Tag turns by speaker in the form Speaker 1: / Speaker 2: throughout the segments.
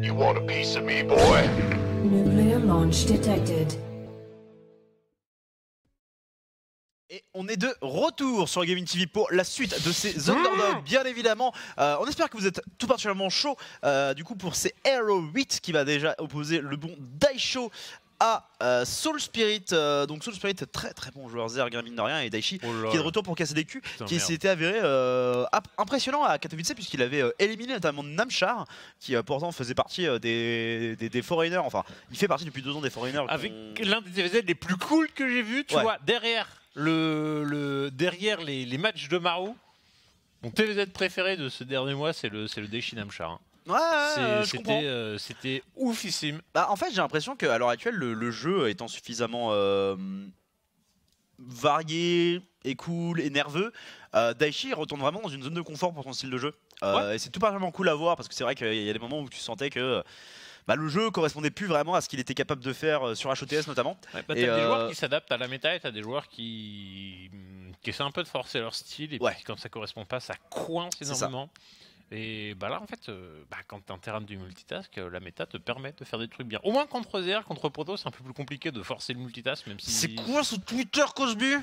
Speaker 1: You want a piece of me, boy?
Speaker 2: Nuclear launch detected.
Speaker 3: Et on est de retour sur Gaming TV pour la suite de ces Underdogs, bien évidemment. On espère que vous êtes tout particulièrement chaud du coup pour ces Hero 8 qui va déjà opposer le bon Daisho à Soul Spirit. Donc Soul Spirit, très très bon joueur Zerg, mine de rien, et Daichi qui est de retour pour casser des culs, qui s'était avéré impressionnant à Katowice puisqu'il avait éliminé notamment Namchar qui pourtant faisait partie des Foreigners, enfin il fait partie depuis 2 ans des Foreigners.
Speaker 4: Avec l'un des TVZ les plus cool que j'ai vu, tu vois, derrière derrière les matchs de Marou, mon TVZ préféré de ce dernier mois, c'est le Daichi Namchar. Hein.
Speaker 3: Ouais,
Speaker 4: c'était oufissime.
Speaker 3: Bah, en fait, j'ai l'impression qu'à l'heure actuelle, le jeu étant suffisamment varié et cool et nerveux, Daichi retourne vraiment dans une zone de confort pour son style de jeu. Et c'est tout particulièrement cool à voir parce que c'est vrai qu'il y a des moments où tu sentais que le jeu correspondait plus vraiment à ce qu'il était capable de faire sur HOTS notamment.
Speaker 4: Ouais, t'as des joueurs qui s'adaptent à la méta et t'as des joueurs qui essaient un peu de forcer leur style et puis quand ça correspond pas, ça coince énormément. Et bah là en fait, quand t'es un terrain du multitask, la méta te permet de faire des trucs bien. Au moins contre Zer, contre Proto, c'est un peu plus compliqué de forcer le multitask, même si...
Speaker 3: C'est quoi ce Twitter, Cosby?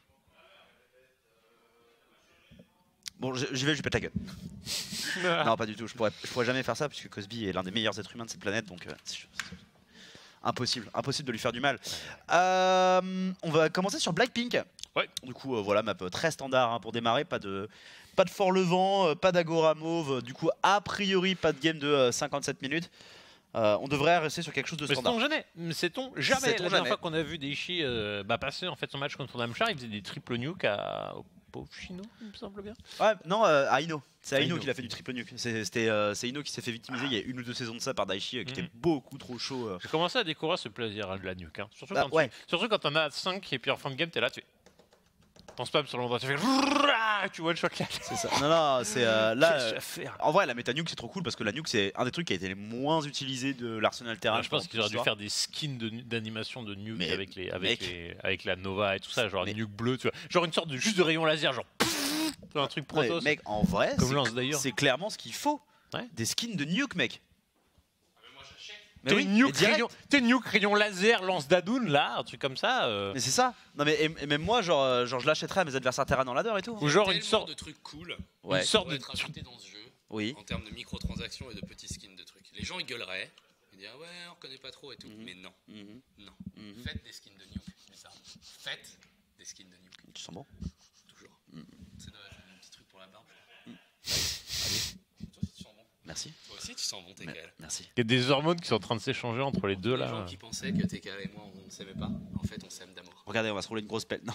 Speaker 3: Bon, j'y vais, je pète la gueule. Non, pas du tout, je pourrais jamais faire ça, puisque Cosby est l'un des meilleurs êtres humains de cette planète, donc impossible de lui faire du mal. On va commencer sur Blackpink.
Speaker 4: Ouais.
Speaker 3: Du coup, voilà, map très standard hein, pour démarrer, pas de fort levant, pas d'Agora Mauve, du coup, a priori, pas de game de 57 minutes. On devrait rester sur quelque chose de standard.
Speaker 4: Mais sait-on jamais. La dernière fois qu'on a vu Daichi passer en fait son match contre Namchar, il faisait des triple nuke à Pochino, il me semble bien.
Speaker 3: Ouais, non, à Ino. C'est Ino qui l'a fait du triple nuke. C'est Ino qui s'est fait victimiser il y a 1 ou 2 saisons de ça par Daichi qui était beaucoup trop chaud.
Speaker 4: J'ai commencé à découvrir ce plaisir de la nuke. Hein. Surtout quand t'en as 5 et puis en fin de game, t'es là, tu fais. T'en spam sur l'endroit, tu fais. Tu vois le choc là.
Speaker 3: C'est ça. Non, c'est là. En vrai, la méta nuke c'est trop cool parce que la nuke c'est un des trucs qui a été les moins utilisés de l'arsenal terrain.
Speaker 4: Je pense qu'ils auraient dû faire des skins d'animation de nuke avec la Nova et tout ça, genre nuke bleu, tu vois. Genre une sorte de juste de rayon laser, genre. Un truc Protoss.
Speaker 3: Mec, en vrai,
Speaker 4: c'est
Speaker 3: clairement ce qu'il faut. Des skins de nuke, mec.
Speaker 4: T'es une nuke rayon laser, lance d'Adoun là, un truc comme ça.
Speaker 3: Mais c'est ça. Non mais et même moi, genre je l'achèterais à mes adversaires terrain dans ladder et tout.
Speaker 5: Ou genre une sorte de truc cool.
Speaker 3: Une
Speaker 5: sorte de truc dans ce jeu.
Speaker 3: Oui.
Speaker 5: En termes de microtransactions et de petits skins de trucs. Les gens ils gueuleraient, ils diraient ouais on reconnaît pas trop et tout. Mais non, non. Faites des skins de nuke. C'est ça. Faites des skins de nuke.
Speaker 3: Tu sens bon?
Speaker 5: Toujours. C'est dommage, un petit truc pour la barbe.
Speaker 3: Allez.
Speaker 5: Toi aussi tu sens bon.
Speaker 3: Merci.
Speaker 5: Toi aussi tu sens bon TKL.
Speaker 3: Merci.
Speaker 4: Il y a des hormones qui sont en train de s'échanger entre les deux là.
Speaker 5: Les gens qui pensaient que TKL et moi on ne s'aimait pas. En fait on s'aime d'amour.
Speaker 3: Regardez, on va se rouler une grosse pelle. Non.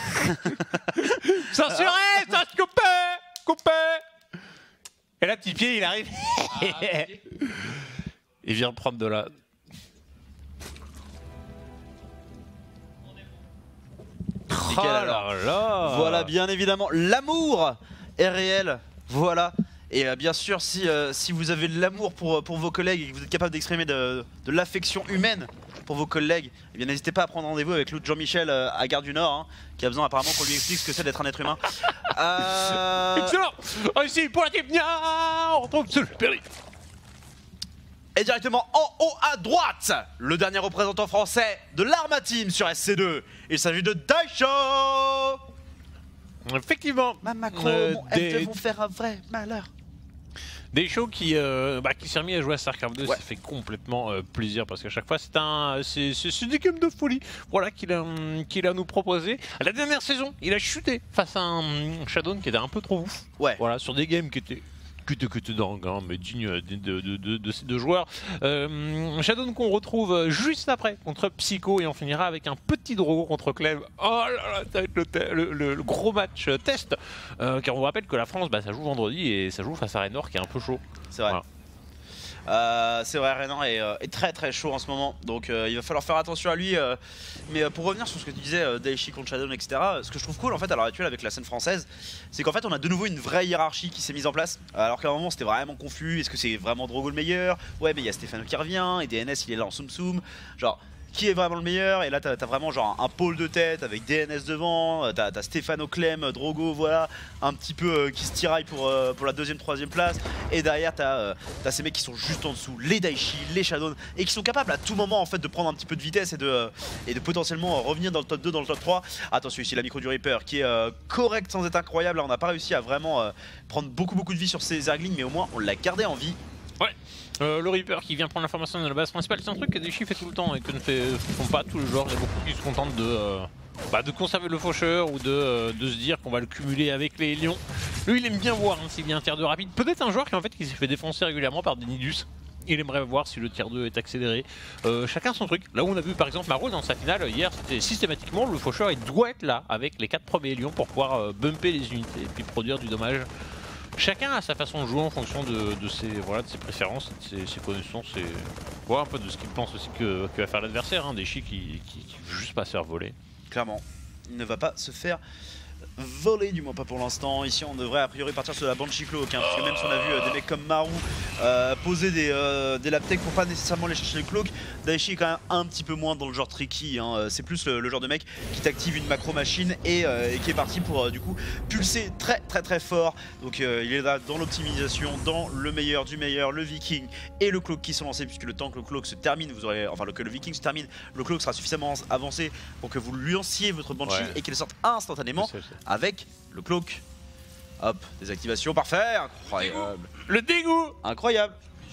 Speaker 4: Censuré, ça se coupé. Et là petit pied il arrive. Il vient prendre de la.
Speaker 3: Nickel, alors. Voilà, bien évidemment, l'amour est réel. Voilà. Et bien sûr, si vous avez de l'amour pour vos collègues et que vous êtes capable d'exprimer de l'affection humaine pour vos collègues, eh bien n'hésitez pas à prendre rendez-vous avec l'autre Jean-Michel à Gare du Nord, hein, qui a besoin apparemment qu'on lui explique ce que c'est d'être un être humain.
Speaker 4: Excellent. Ici pour la team, on retrouve ce péril.
Speaker 3: Et directement en haut à droite, le dernier représentant français de l'Arma Team sur SC2. Il s'agit de Daisho.
Speaker 4: Effectivement.
Speaker 3: Ma Macron, elles vont faire un vrai malheur.
Speaker 4: Daisho qui s'est remis à jouer à StarCraft 2, ça fait complètement plaisir parce qu'à chaque fois c'est des games de folie qu'il a nous proposé. La dernière saison, il a chuté face à un Shadown qui était un peu trop ouf. Voilà, sur des games qui étaient dingue, hein, mais digne de ces deux joueurs. Shadown qu'on retrouve juste après contre Psycho et on finira avec un petit draw contre Clem. Oh là là, ça va être le gros match test. Car on vous rappelle que la France, ça joue vendredi et ça joue face à Raynor qui est un peu chaud.
Speaker 3: C'est vrai. Voilà. C'est vrai, Renan est très très chaud en ce moment, donc il va falloir faire attention à lui. Mais pour revenir sur ce que tu disais, Daichi contre Shadown, etc., ce que je trouve cool en fait à l'heure actuelle avec la scène française, c'est qu'en fait on a de nouveau une vraie hiérarchie qui s'est mise en place. Alors qu'à un moment c'était vraiment confus, est-ce que c'est vraiment Drogo le meilleur? Ouais, mais il y a Stéphano qui revient, et DNS il est là en soum soum. Genre, qui est vraiment le meilleur. Et là t'as vraiment genre un pôle de tête avec DNS devant, t'as Stéphano Clem, Drogo, voilà, un petit peu qui se tiraille pour la 2e, 3e place. Et derrière t'as ces mecs qui sont juste en dessous, les Daichi, les Shadow, et qui sont capables à tout moment en fait de prendre un petit peu de vitesse et de potentiellement revenir dans le top 2, dans le top 3. Attention ici la micro du Reaper qui est correcte sans être incroyable. Là on n'a pas réussi à vraiment prendre beaucoup de vie sur ces Zerglings, mais au moins on l'a gardé en vie.
Speaker 4: Ouais. Le Reaper qui vient prendre l'information de la base principale, c'est un truc que Daichi fait tout le temps et que ne font pas tous les joueurs. Il y a beaucoup qui se contentent de conserver le faucheur ou de se dire qu'on va le cumuler avec les lions. Lui il aime bien voir s'il y a un tiers 2 rapide. Peut-être un joueur qui s'est fait défoncer régulièrement par des Nidus. Il aimerait voir si le tiers 2 est accéléré. Chacun son truc. Là où on a vu par exemple Maro dans sa finale hier, c'était systématiquement le faucheur il doit être là avec les 4 premiers lions pour pouvoir bumper les unités et puis produire du dommage. Chacun a sa façon de jouer en fonction de ses préférences, de ses connaissances et un peu de ce qu'il pense aussi que va faire l'adversaire. Hein. Daichi qui veut juste pas se faire voler.
Speaker 3: Clairement, il ne va pas se faire voler, du moins pas pour l'instant. Ici on devrait a priori partir sur la Banshee Cloak, hein, parce que même si on a vu des mecs comme Maru poser des laptech pour pas nécessairement les chercher le cloak, Daichi est quand même un petit peu moins dans le genre tricky, hein. C'est plus le genre de mec qui t'active une macro machine et qui est parti pour du coup pulser très fort. Donc il est là dans l'optimisation, dans le meilleur du meilleur, le Viking et le cloak qui sont lancés, puisque le temps que le cloak se termine, vous aurez, enfin que le Viking se termine, le cloak sera suffisamment avancé pour que vous lanciez votre Banshee et qu'elle sorte instantanément avec le cloak. Hop, désactivation, parfait, incroyable.
Speaker 4: Le dégoût.
Speaker 3: Incroyable.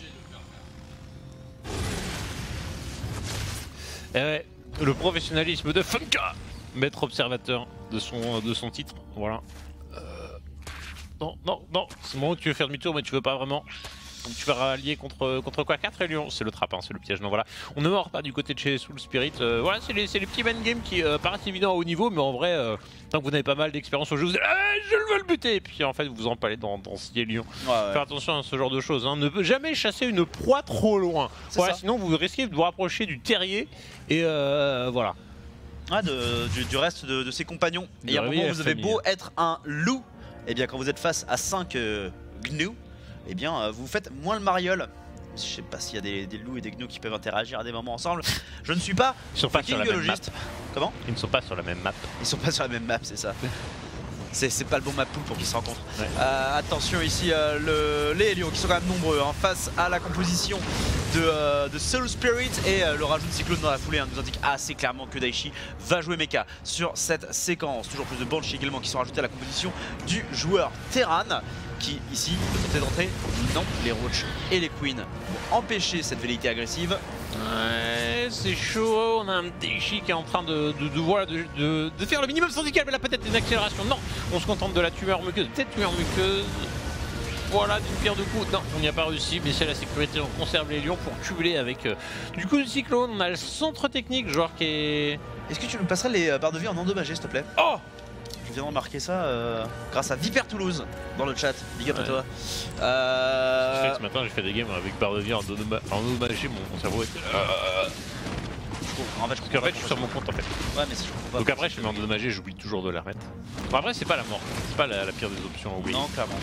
Speaker 4: Et ouais, le professionnalisme de Funka, maître observateur de son titre, voilà. Non, c'est le moment où tu veux faire demi-tour mais tu veux pas vraiment. Donc tu vas rallier contre quoi? 4 et Lyon, c'est le trap, hein, c'est le piège. Non, voilà. On ne mord pas du côté de chez Soul Spirit. Voilà, c'est les petits man games qui paraissent évidents à haut niveau, mais en vrai, tant que vous n'avez pas mal d'expérience au jeu, vous allez je le veux le buter. Et puis en fait, vous empalez dans ce qui est Lyon. Ouais. Faire attention à ce genre de choses. Hein. Ne jamais chasser une proie trop loin. Voilà, sinon vous risquez de vous rapprocher du terrier. Et voilà.
Speaker 3: Ah, du reste de ses compagnons. Et à un moment, vous avez beau être un loup, et bien quand vous êtes face à 5 gnous, eh bien vous faites moins le mariole. Je sais pas s'il y a des loups et des gnous qui peuvent interagir à des moments ensemble. Je ne suis pas biologiste. Comment?
Speaker 4: Ils ne sont pas sur la même map.
Speaker 3: Ils sont pas sur la même map, c'est ça. C'est pas le bon map pool pour qu'ils se rencontrent. Ouais. Attention ici, les Lions qui sont quand même nombreux hein, face à la composition de Soul Spirit et le rajout de Cyclone dans la foulée hein, nous indique assez clairement que Daichi va jouer mecha sur cette séquence. Toujours plus de Banshee également qui sont rajoutés à la composition du joueur Terran, qui ici peut tenter d'entrer. Non, les Roach et les Queens vont empêcher cette velléité agressive.
Speaker 4: Ouais, c'est chaud, on a un Daichi qui est en train de faire le minimum syndical, mais là peut-être une accélération. Non, on se contente de la tumeur muqueuse, peut-être tumeur muqueuse. Voilà, d'une pierre deux coups. Non, on n'y a pas réussi, mais c'est la sécurité, on conserve les lions pour cumuler avec du coup le cyclone. On a le centre technique, joueur qui est...
Speaker 3: Est-ce que tu nous passerais les barres de vie en endommagé s'il te plaît?
Speaker 4: Oh!
Speaker 3: Je viens de remarquer ça grâce à Viper Toulouse dans le chat. Big up à toi.
Speaker 4: Ce matin j'ai fait des games avec barre de vie en endommagé, mon cerveau était...
Speaker 3: En fait,
Speaker 4: je suis sur mon compte en fait.
Speaker 3: Ouais, mais si je comprends pas.
Speaker 4: Donc après, je mets endommagé, j'oublie toujours de la remettre. Bon, après, c'est pas la mort, c'est pas la pire des options. Oui.
Speaker 3: Non, clairement.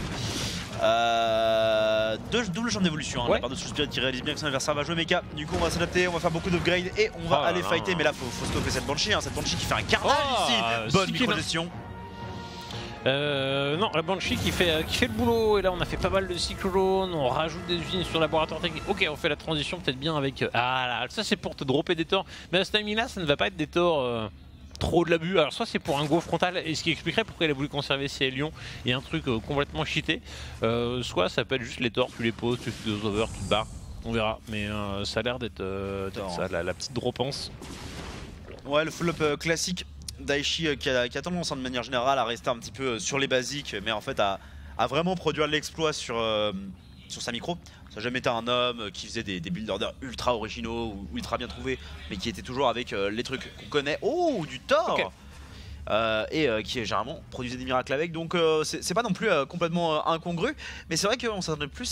Speaker 3: Double champ d'évolution, hein, la part de Soul Spirit qui réalise bien que son adversaire va jouer mecha. Du coup, on va s'adapter, on va faire beaucoup d'upgrades et on va aller fighter. Mais là, faut stopper cette Banshee, hein, cette Banshee qui fait un carnage ici. Bonne micro-gestion.
Speaker 4: Non, la Banshee qui fait le boulot, et là on a fait pas mal de cyclones, on rajoute des usines sur le laboratoire technique. Ok, on fait la transition peut-être bien avec... Ah là, ça c'est pour te dropper des torts, mais à ce timing là ça ne va pas être des torts trop de l'abus. Alors soit c'est pour un go frontal, et ce qui expliquerait pourquoi il a voulu conserver ses lions et un truc complètement cheaté, soit ça peut être juste les torts, tu les poses, tu fais des over, tu te barres, on verra, mais ça a l'air d'être ça, la petite dropance.
Speaker 3: Ouais, le follow-up classique. Daichi qui a tendance de manière générale à rester un petit peu sur les basiques, mais en fait à vraiment produire l'exploit sur sa micro. Ça n'a jamais été un homme qui faisait des build orders ultra originaux ou ultra bien trouvés, mais qui était toujours avec les trucs qu'on connaît. Oh, du Thor okay. Qui généralement produisait des miracles avec, donc c'est pas non plus complètement incongru, mais c'est vrai qu'on s'attendait plus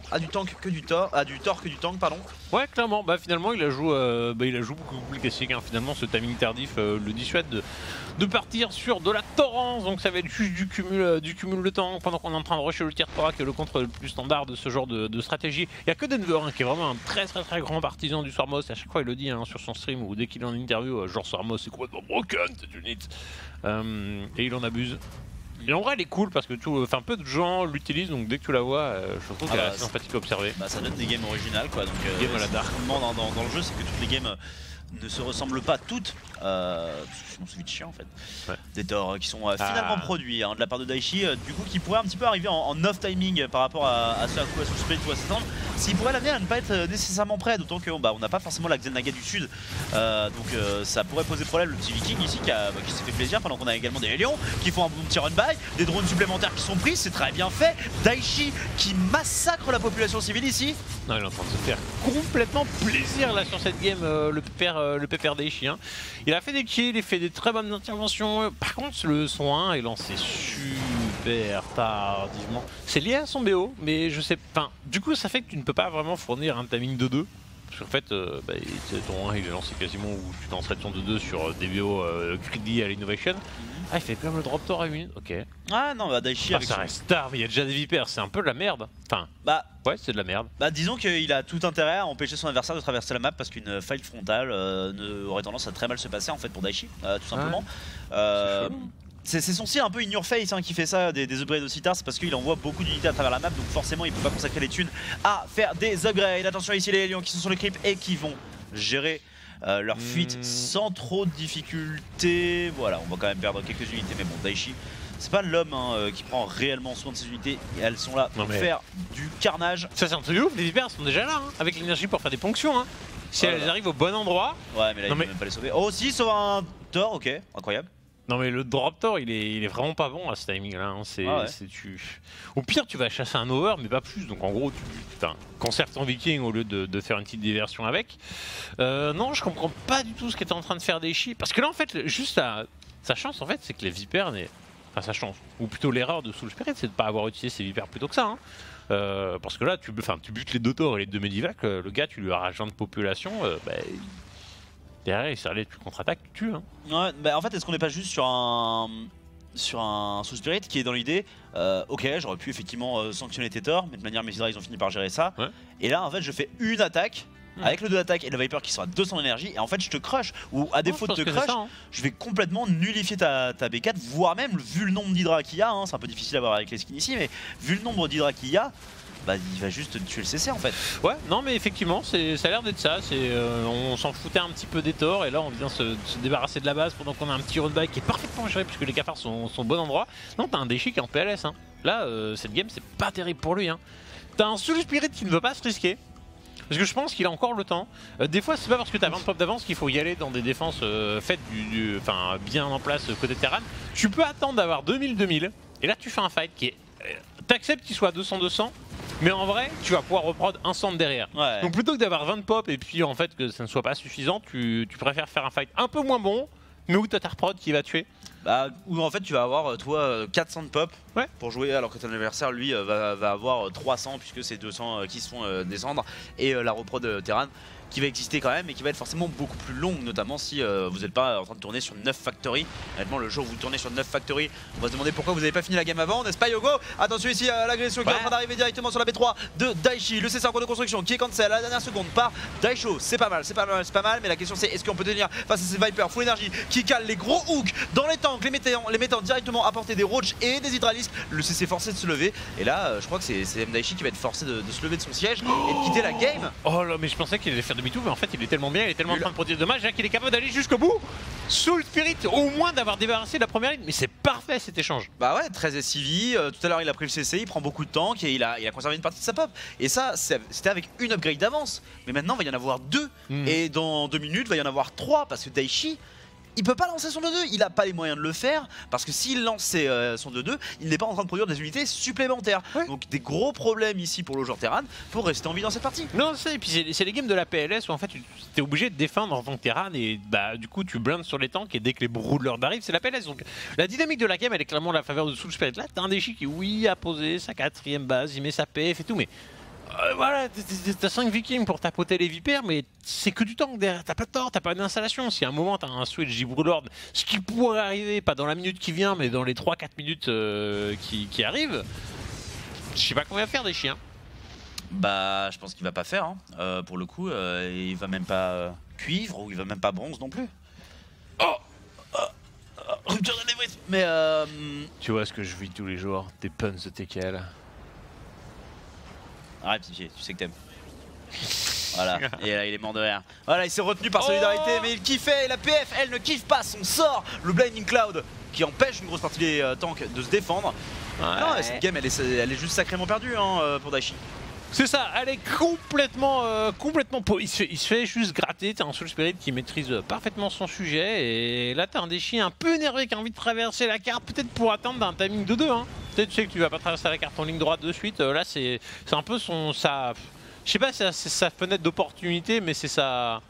Speaker 3: a du tank que du tort, a du tort que du tank, pardon.
Speaker 4: Ouais, clairement. Bah finalement, il a joué beaucoup plus classique. Hein. Finalement, ce timing tardif le dissuade de partir sur de la torrence. Donc ça va être juste du cumul de temps pendant qu'on est en train de rusher le tier 3, qui est le contre le plus standard de ce genre de stratégie. Il y a que Denver hein, qui est vraiment un très grand partisan du Swarmos. À chaque fois, il le dit hein, sur son stream ou dès qu'il est en interview, genre Swarmos c'est complètement broken cette unit. Et il en abuse. Et en vrai elle est cool parce que peu de gens l'utilisent donc dès que tu la vois je trouve qu'elle est assez sympathique à observer.
Speaker 3: Bah ça donne des games originales quoi donc
Speaker 4: game à la dark.
Speaker 3: Dans le jeu c'est que toutes les games ne se ressemblent pas toutes, sinon c'est vite chiant en fait. Ouais. Des torts qui sont finalement produits hein, de la part de Daichi, du coup qui pourrait un petit peu arriver en off timing par rapport à ce à quoi sous split ou à s'attendre. S'il pourrait l'avenir à ne pas être nécessairement prêt, d'autant qu'on on n'a pas forcément la Xenaga du sud, donc ça pourrait poser problème. Le petit Viking ici qui s'est fait plaisir pendant qu'on a également des Hélions qui font un bon petit run by, des drones supplémentaires qui sont pris, c'est très bien fait. Daichi qui massacre la population civile ici.
Speaker 4: Non, il est en train de se faire complètement plaisir là sur cette game, le pépère Daichi. Hein. Il a fait des kills, il a fait des très bonnes interventions. Par contre, le son 1 est lancé super tardivement. C'est lié à son BO, mais je sais pas. Du coup, ça fait que tu ne peux pas vraiment fournir un timing de 2. Parce qu'en fait, ton 1 il est lancé quasiment où tu lancerais ton 2-2 sur des BO greedy à l'innovation. Ah, il fait quand même le drop tor à 1 minute, ok.
Speaker 3: Ah non, bah Daichi avec
Speaker 4: ça reste tard, mais il y a déjà des vipères, c'est un peu de la merde. Enfin, ouais, c'est de la merde.
Speaker 3: Bah, disons qu'il a tout intérêt à empêcher son adversaire de traverser la map parce qu'une fight frontale aurait tendance à très mal se passer en fait pour Daichi, tout simplement. C'est son style un peu in your face hein, qui fait ça, des upgrades aussi tard, c'est parce qu'il envoie beaucoup d'unités à travers la map, donc forcément il peut pas consacrer les thunes à faire des upgrades. Attention ici les lions qui sont sur le creep et qui vont gérer leur fuite sans trop de difficultés. Voilà, on va quand même perdre quelques unités, mais bon, Daichi, c'est pas l'homme hein, qui prend réellement soin de ses unités, et elles sont là pour faire du carnage.
Speaker 4: Ça c'est un truc de ouf, les vipères sont déjà là, hein, avec l'énergie pour faire des ponctions. Hein. Si elles arrivent au bon endroit.
Speaker 3: Ouais, mais là il peut même pas les sauver. Oh, si, sauve un tort, ok, incroyable.
Speaker 4: Non mais le drop tor il est vraiment pas bon à ce timing là, hein. Au pire tu vas chasser un over mais pas plus, donc en gros tu conserves ton viking au lieu de faire une petite diversion avec. Non je comprends pas du tout ce qu'était en train de faire Daichi, parce que là en fait juste sa chance en fait c'est que les vipères, enfin sa chance, ou plutôt l'erreur de Soul Spirit c'est de pas avoir utilisé ses vipères plutôt que ça. Hein. Parce que là tu butes les 2 torts et les 2 medivacs, le gars tu lui as rajouté de population, derrière, il s'arrête, tu contre-attaques, tu tues. Hein.
Speaker 3: Ouais, bah en fait, est-ce qu'on n'est pas juste sur un Soul Spirit qui est dans l'idée, ok, j'aurais pu effectivement sanctionner tes torts, mais de manière Messidra, ils ont fini par gérer ça. Ouais. Et là, en fait, je fais une attaque. Avec le 2 d'attaque et le Viper qui sera à 200 d'énergie, et en fait je te crush, ou à défaut de te crush, je vais complètement nullifier ta B4, voire même, vu le nombre d'Hydra qu'il y a, hein, c'est un peu difficile à voir avec les skins ici, mais vu le nombre d'Hydra qu'il y a, bah il va juste tuer le CC en fait. Ouais,
Speaker 4: non mais effectivement, ça a l'air d'être ça, on s'en foutait un petit peu des torts, et là on vient se débarrasser de la base pendant qu'on a un petit road bike qui est parfaitement géré puisque les cafards sont au bon endroit. Non, t'as un Daichi qui est en PLS, hein. Là cette game c'est pas terrible pour lui. Hein. T'as un Soul Spirit qui ne veut pas se risquer. Parce que je pense qu'il a encore le temps. Des fois, c'est pas parce que t'as 20 pop d'avance qu'il faut y aller dans des défenses faites bien en place côté Terran. Tu peux attendre d'avoir 2000-2000, et là tu fais un fight qui est. T'acceptes qu'il soit à 200-200, mais en vrai, tu vas pouvoir reprendre un centre derrière. Ouais. Donc plutôt que d'avoir 20 pop et puis en fait que ça ne soit pas suffisant, tu préfères faire un fight un peu moins bon, mais où t'as ta reprod qui va tuer.
Speaker 3: Bah, où en fait tu vas avoir toi 400 de pop pour jouer, alors que ton adversaire lui va avoir 300 puisque c'est 200 qui se font descendre, et la repro de Terran qui va exister quand même et qui va être forcément beaucoup plus longue, notamment si vous n'êtes pas en train de tourner sur 9 factory. Honnêtement, le jour où vous tournez sur 9 factory, on va se demander pourquoi vous n'avez pas fini la game avant, n'est-ce pas Yogo? Attention ici à l'agression qui est en train d'arriver directement sur la B3 de Daichi, le C5 en cours de construction qui est cancel à la dernière seconde par Daisho. C'est pas mal, mais la question c'est est-ce qu'on peut tenir face à ces Vipers full énergie qui calent les gros hooks dans les tanks, les mettant directement à portée des roaches et des hydralisques. Le CC forcé de se lever, et là je crois que c'est Daichi qui va être forcé de se lever de son siège et de quitter la game.
Speaker 4: Oh là, mais je pensais qu'il allait faire demi-tour, mais en fait il est tellement bien, il est tellement en train de produire de dommages qu'il est capable d'aller jusqu'au bout. Soul Spirit, au moins d'avoir débarrassé la première ligne, mais c'est parfait cet échange.
Speaker 3: Bah ouais, 13 SCV, tout à l'heure il a pris le CC, il prend beaucoup de tanks et il a conservé une partie de sa pop. Et ça, c'était avec une upgrade d'avance. Mais maintenant il va y en avoir 2, et dans 2 minutes il va y en avoir 3 parce que Daichi, il peut pas lancer son 2-2, il a pas les moyens de le faire, parce que s'il lance son 2-2, il n'est pas en train de produire des unités supplémentaires. Ouais. Donc des gros problèmes ici pour le joueur Terran pour rester en vie dans cette partie.
Speaker 4: Non, et puis c'est les games de la PLS où en fait tu es obligé de défendre en tant que Terran, et bah du coup tu blindes sur les tanks, et dès que les broodlords arrivent, c'est la PLS. Donc la dynamique de la game elle est clairement à la faveur de Soul Spirit. Là t'as un Daichi qui a posé sa 4ème base, il met sa PF et tout, mais Voilà, t'as 5 vikings pour tapoter les vipères, mais c'est que du tank derrière. T'as pas de tort, t'as pas d'installation. Si à un moment t'as un switch J-Brulord, ce qui pourrait arriver, pas dans la minute qui vient, mais dans les 3-4 minutes qui arrivent, je sais pas qu'on va faire des chiens.
Speaker 6: Bah, je pense qu'il va pas faire. Hein. Pour le coup, il va même pas cuivre ou il va même pas bronze non plus. Rupture de débris. Mais
Speaker 4: Tu vois ce que je vis tous les jours, des puns de TKL.
Speaker 6: arrête, pitié, tu sais que t'aimes. Voilà, et là il est mort de rire. Voilà, il s'est retenu par solidarité, mais il kiffait. Et la PF, elle ne kiffe pas son sort. Le Blinding Cloud qui empêche une grosse partie des tanks de se défendre.
Speaker 4: Ouais.
Speaker 6: Non, cette game, elle est juste sacrément perdue pour Daichi.
Speaker 4: C'est ça, elle est complètement il se fait juste gratter. T'as un Soul Spirit qui maîtrise parfaitement son sujet. Et là, t'as un Daichi un peu énervé qui a envie de traverser la carte, peut-être pour atteindre un timing de 2. Hein. Peut-être tu sais que tu vas pas traverser la carte en ligne droite de suite. Là, c'est un peu sa. Je sais pas si c'est sa fenêtre d'opportunité, mais c'est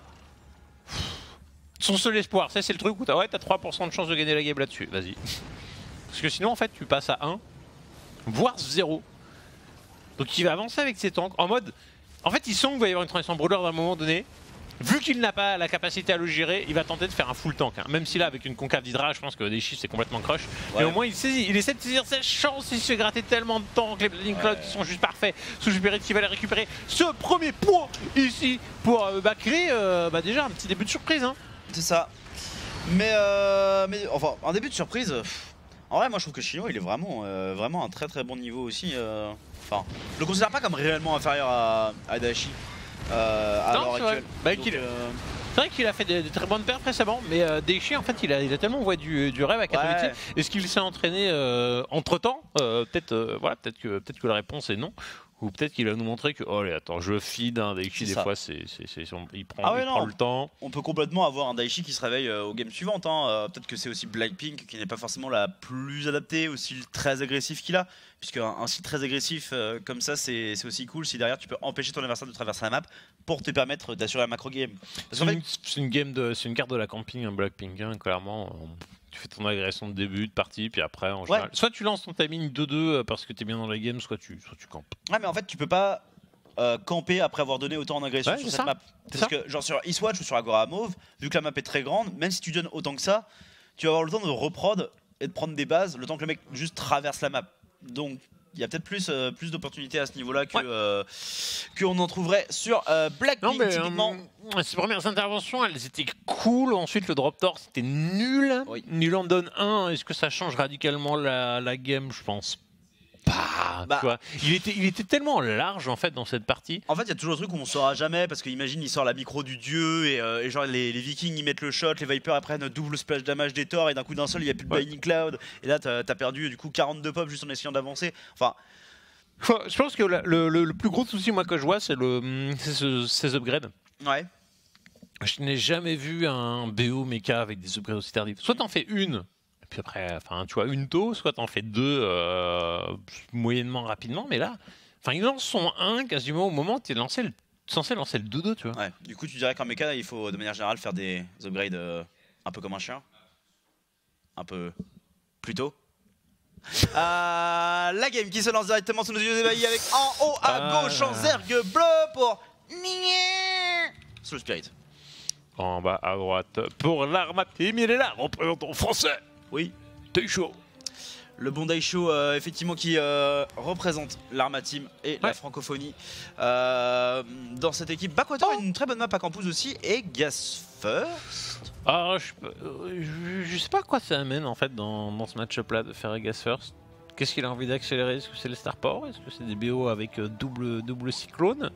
Speaker 4: son seul espoir. Ça, c'est le truc où t'as 3% de chance de gagner la game là-dessus. Vas-y. Parce que sinon, en fait, tu passes à 1, voire 0. Donc il va avancer avec ses tanks en mode... En fait il sent qu'il va y avoir une transition Brawler à un moment donné. Vu qu'il n'a pas la capacité à le gérer, il va tenter de faire un full tank. Hein. Même si là avec une concave d'Hydra, je pense que des chiffres c'est complètement crush. Ouais. Mais au moins il saisit, il essaie de saisir cette chance, il se fait gratter tellement de tanks, les Blinding Cloud qui sont juste parfaits. Soul Spirit qui va aller récupérer ce premier point ici pour créer déjà un petit début de surprise. Hein.
Speaker 6: C'est ça. Mais enfin un début de surprise... En vrai moi je trouve que Chino il est vraiment à un très bon niveau aussi. Enfin, je le considère pas comme réellement inférieur à Daichi à l'heure actuelle.
Speaker 4: Bah, c'est vrai qu'il a fait des très bonnes perfs récemment, mais Daichi en fait il a tellement envoyé du rêve à Katowice. Ouais. Est-ce qu'il s'est entraîné entre temps? Peut-être que la réponse est non. Ou peut-être qu'il va nous montrer que, oh allez, attends, je feed un Daichi, des fois, il prend le temps.
Speaker 6: On peut complètement avoir un Daichi qui se réveille aux games suivantes. Hein. Peut-être que c'est aussi Blackpink qui n'est pas forcément la plus adaptée au style très agressif qu'il a. Puisque un style très agressif comme ça, c'est aussi cool si derrière tu peux empêcher ton adversaire de traverser la map pour te permettre d'assurer un macro game.
Speaker 4: C'est une carte de la camping, un Blackpink, hein, clairement. Tu fais ton agression de début de partie, puis après, en général, soit tu lances ton timing 2-2 parce que t'es bien dans la game, soit tu campes.
Speaker 6: Ouais, mais en fait, tu peux pas camper après avoir donné autant en agression sur cette map. Parce que, genre sur Eastwatch ou sur Agora Mauve, vu que la map est très grande, même si tu donnes autant que ça, tu vas avoir le temps de reprod et de prendre des bases, le temps que le mec juste traverse la map. Donc, il y a peut-être plus d'opportunités à ce niveau-là qu'on en trouverait sur Blackpink typiquement.
Speaker 4: Ces premières interventions, elles étaient cool. Ensuite, le drop tor, c'était nul. Nul en donne 1. Est-ce que ça change radicalement la game? Je pense pas. Tu vois, il était tellement large en fait dans cette partie.
Speaker 6: En fait, il y a toujours le truc où on saura jamais parce que imagine il sort la micro du dieu et genre les Vikings ils mettent le shot, les Vipers après prennent double splash damage des Thor et d'un coup d'un seul il y a plus de Blinding Cloud et là t'as perdu du coup 42 pop juste en essayant d'avancer. Enfin,
Speaker 4: je pense que le plus gros souci moi que je vois c'est ces upgrades.
Speaker 6: Ouais.
Speaker 4: Je n'ai jamais vu un BO mecha avec des upgrades aussi tardifs. Soit t'en fais une. Puis après, enfin, tu vois, une taux, soit t'en fais 2 moyennement rapidement, mais là, enfin, ils en sont un quasiment au moment où t'es censé lancer le 2-2, tu vois.
Speaker 6: Ouais, du coup, tu dirais qu'en méca, il faut de manière générale faire des upgrades un peu comme un chien. Un peu plus tôt. La game qui se lance directement sous nos yeux ébahis avec en haut à gauche en zerg bleu pour Soul Spirit.
Speaker 4: En bas à droite pour l'Arma Team, il est là, représentant français.
Speaker 6: Oui,
Speaker 4: Daisho.
Speaker 6: Le bon Daisho, effectivement, qui représente l'Arma Team et la francophonie dans cette équipe. Backwater, une très bonne map à Campus aussi, et Gas First.
Speaker 4: Ah, je sais pas à quoi ça amène en fait dans ce match-up là de faire Gas First. Qu'est-ce qu'il a envie d'accélérer? Est-ce que c'est les Star Power? Est-ce que c'est des BO avec double cyclone?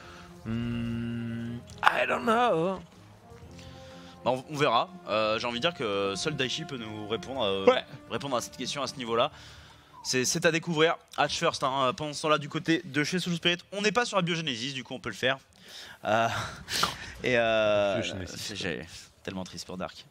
Speaker 4: I don't know.
Speaker 6: On verra. J'ai envie de dire que seul Daichi peut nous répondre, répondre à cette question à ce niveau-là. C'est à découvrir. Hatch First, hein, pendant ce temps-là, du côté de chez Soul Spirit. On n'est pas sur la Biogenesis, du coup on peut le faire. J'ai tellement triste pour Dark.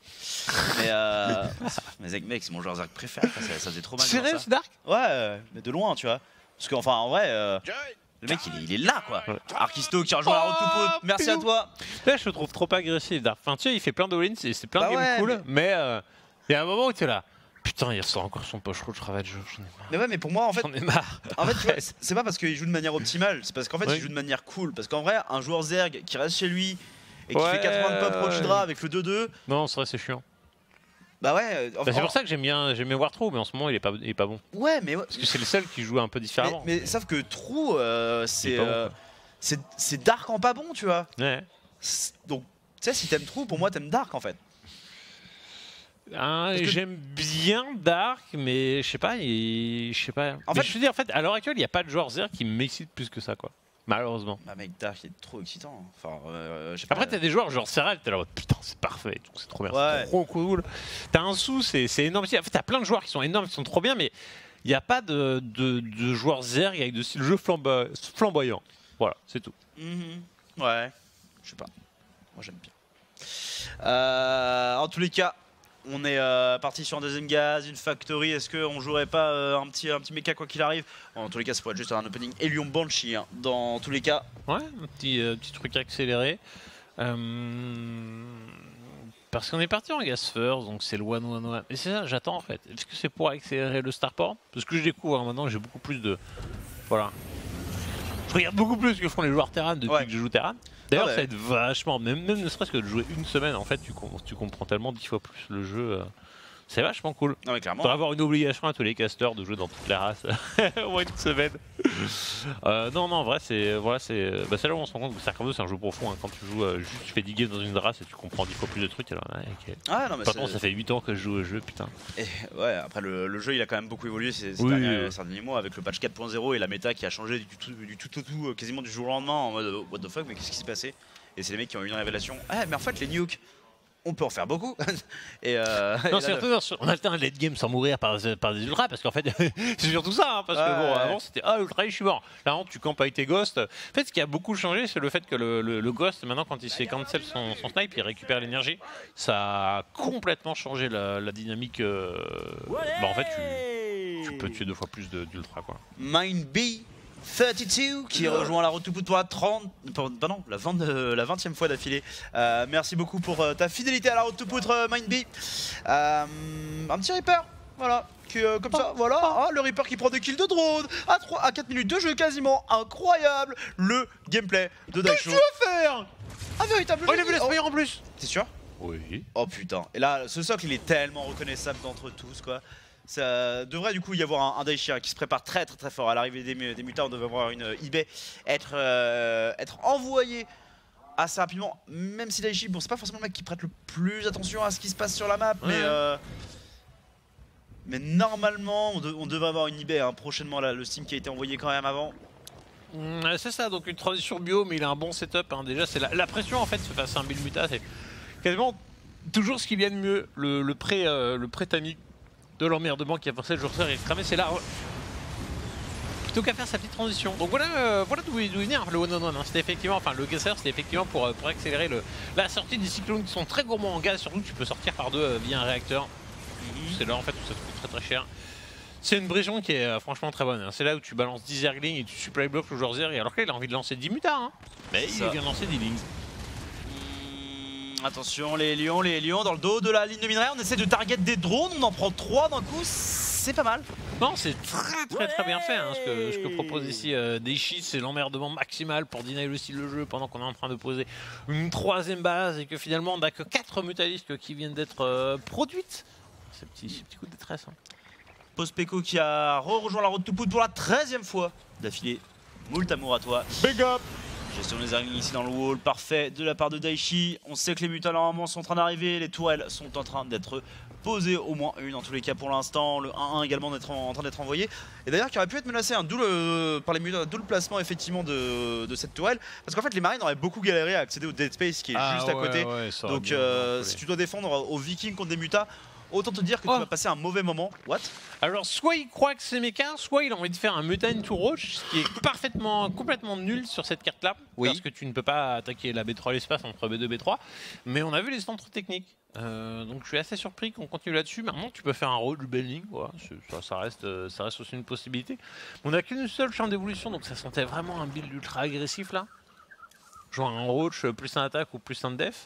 Speaker 6: Mais mec, c'est mon joueur Zerg préféré. Ça faisait trop mal.
Speaker 4: Sérieux, c'est Dark?
Speaker 6: Ouais, mais de loin, tu vois. Parce qu'enfin, en vrai. Le mec il est là quoi. Arkisto qui rejoint la route to pot. Merci à toi.
Speaker 4: Là je le trouve trop agressif. Enfin tu sais il fait plein de wins et c'est plein de games cool. Mais il y a un moment où tu es là. putain, il ressort encore son poche de travail de jeu.
Speaker 6: Mais ouais, mais pour moi, en fait,
Speaker 4: j'en ai marre.
Speaker 6: En fait, tu vois, c'est pas parce qu'il joue de manière optimale, c'est parce qu'en fait,
Speaker 4: Oui.
Speaker 6: il joue de manière cool. Parce qu'en vrai, un joueur Zerg qui reste chez lui et qui fait 4 points de pop Rochidra avec le 2-2,
Speaker 4: Non, c'est vrai, c'est chiant.
Speaker 6: bah ouais.
Speaker 4: C'est pour ça que j'aime bien voir trop, mais en ce moment, il est pas bon.
Speaker 6: Ouais, mais
Speaker 4: Parce que c'est le seul qui joue un peu différemment.
Speaker 6: mais sauf que Trou,
Speaker 4: Il est pas bon,
Speaker 6: c'est Dark en pas bon, tu vois.
Speaker 4: Ouais.
Speaker 6: Donc, tu sais, si t'aimes Trou, pour moi, t'aimes Dark en fait.
Speaker 4: Hein,
Speaker 6: que-
Speaker 4: j'aime bien Dark, mais je sais pas,
Speaker 6: En
Speaker 4: Mais
Speaker 6: fait-
Speaker 4: je veux dire, en fait, à l'heure actuelle, il n'y a pas de joueur Zerg qui m'excite plus que ça, quoi. Malheureusement.
Speaker 6: Bah, mec, Dark, il est trop excitant. Enfin, je sais pas.
Speaker 4: Après, t'as des joueurs genre Serral, t'es là, putain, c'est parfait, c'est trop bien,
Speaker 6: Ouais.
Speaker 4: c'est trop cool. T'as un sous, c'est énorme. En fait, t'as plein de joueurs qui sont énormes, qui sont trop bien, mais il n'y a pas de joueurs Zerg avec de style jeu flamboyant. Voilà, c'est tout.
Speaker 6: Ouais, je sais pas. Moi, j'aime bien. En tous les cas, on est parti sur un deuxième gaz, une factory. Est-ce qu'on jouerait pas un petit mecha quoi qu'il arrive? En tous les cas, ça pourrait être juste un opening Helium Banshee. Hein. Dans tous les cas,
Speaker 4: Ouais, un petit truc accéléré. Parce qu'on est parti en gas first, donc c'est le 1-1-1. Et c'est ça, j'attends en fait. Est-ce que c'est pour accélérer le starport? Parce que je découvre hein, maintenant, j'ai beaucoup plus de. Voilà. Je regarde beaucoup plus ce que font les joueurs Terran depuis que je joue Terran. D'ailleurs, ça va être vachement. Même ne serait-ce que de jouer une semaine, en fait, tu comprends tellement 10 fois plus le jeu. C'est vachement cool.
Speaker 6: non mais clairement.
Speaker 4: Il faudra avoir une obligation à tous les casters de jouer dans toutes les races au moins une semaine. Non, en vrai, c'est là où on se rend compte que StarCraft 2 c'est un jeu profond. Hein. Quand tu joues juste, tu fais 10 games dans une race et tu comprends 10 fois plus de trucs. Alors, okay.
Speaker 6: Ah non mais
Speaker 4: Par contre, ça fait 8 ans que je joue au jeu, putain.
Speaker 6: Et ouais, après le jeu il a quand même beaucoup évolué ces derniers mois avec le patch 4.0 et la méta qui a changé du tout quasiment du jour au lendemain en mode what the fuck, mais qu'est-ce qui s'est passé? Et c'est les mecs qui ont eu une révélation. Ah mais en fait les nukes, on peut en faire beaucoup. Et
Speaker 4: non, c'est surtout, on alterne late game sans mourir par des ultras parce qu'en fait, c'est surtout ça. Hein, parce que bon, avant c'était ultra, je suis mort. Là, tu campes avec tes ghosts. En fait, ce qui a beaucoup changé, c'est le fait que le ghost, maintenant, quand il se fait cancel son snipe, il récupère l'énergie. Ça a complètement changé la dynamique. En fait, tu peux tuer 2 fois plus d'ultra, quoi.
Speaker 6: MindB 32 qui rejoint la road to put pour la 20e fois d'affilée. Merci beaucoup pour ta fidélité à la road to put, MindB. Un petit Reaper, voilà, qui, comme ça, voilà. Ah, le Reaper qui prend des kills de drone à 4 minutes de jeu, quasiment incroyable. Le gameplay de Daisho.
Speaker 4: Qu'est-ce que tu vas faire?
Speaker 6: Un véritable.
Speaker 4: Oh, il a vu l'esprit en plus.
Speaker 6: T'es sûr?
Speaker 4: Oui.
Speaker 6: Oh putain. Et là, ce socle, il est tellement reconnaissable d'entre tous, quoi. Ça devrait du coup y avoir un Daichi qui se prépare très fort à l'arrivée des mutas. On devrait avoir une eBay être envoyé assez rapidement, même si Daichi, bon c'est pas forcément le mec qui prête le plus attention à ce qui se passe sur la map, mais normalement on devrait avoir une eBay prochainement là, le Steam qui a été envoyé quand même avant.
Speaker 4: C'est ça, donc une transition bio, mais il a un bon setup. Hein. Déjà, c'est la pression en fait face à un build muta, c'est quasiment toujours ce qu'il y a de mieux. Le pré-tamique de l'emmerdement qui a forcé le joueur et cramé, c'est là. Plutôt qu'à faire sa petite transition. Donc voilà d'où il vient le 1-on-1. Hein. C'était effectivement, enfin le gasser, c'était effectivement pour accélérer la sortie des cyclones qui sont très gourmands en gaz. Surtout, tu peux sortir par deux via un réacteur. C'est là en fait où ça te coûte très cher. C'est une brégion qui est franchement très bonne. Hein. C'est là où tu balances 10 zerglings et tu supply block le joueur zerg. Alors qu'il a envie de lancer 10 mutas. Hein. Mais il vient de lancer 10 lings.
Speaker 6: Attention les lions dans le dos de la ligne de minerai. On essaie de target des drones. On en prend 3 d'un coup. C'est pas mal.
Speaker 4: Non, c'est très bien fait. Hein. Ce que propose ici Daichi, c'est l'emmerdement maximal pour deny aussi le jeu pendant qu'on est en train de poser une 3ème base et que finalement on n'a que 4 mutalisques qui viennent d'être produites. Ces petits coups de détresse. Hein.
Speaker 6: Pospeko qui a rejoint la road to put pour la 13ème fois d'affilée. Moult amour à toi.
Speaker 4: Big up.
Speaker 6: Gestion des armes ici dans le wall, parfait de la part de Daichi. On sait que les mutas normalement sont en train d'arriver, les tourelles sont en train d'être posées, au moins une en tous les cas pour l'instant. Le 1-1 également en train d'être envoyé. Et d'ailleurs qui aurait pu être menacé par les mutas, d'où le placement effectivement de cette tourelle. Parce qu'en fait les marines auraient beaucoup galéré à accéder au dead space qui est juste à côté. Donc si tu dois défendre aux vikings contre des mutas, autant te dire que tu vas passer un mauvais moment. What?
Speaker 4: Alors soit il croit que c'est méca, soit il a envie de faire un mutant to roach, ce qui est complètement nul sur cette carte là, parce que tu ne peux pas attaquer la B3 l'espace entre B2 et B3, mais on a vu les centres techniques, donc je suis assez surpris qu'on continue là-dessus. Maintenant tu peux faire un roach belling, voilà, ça reste aussi une possibilité. On n'a qu'une seule chambre d'évolution, donc ça sentait vraiment un build ultra agressif là, genre un roach plus un attaque ou plus un def.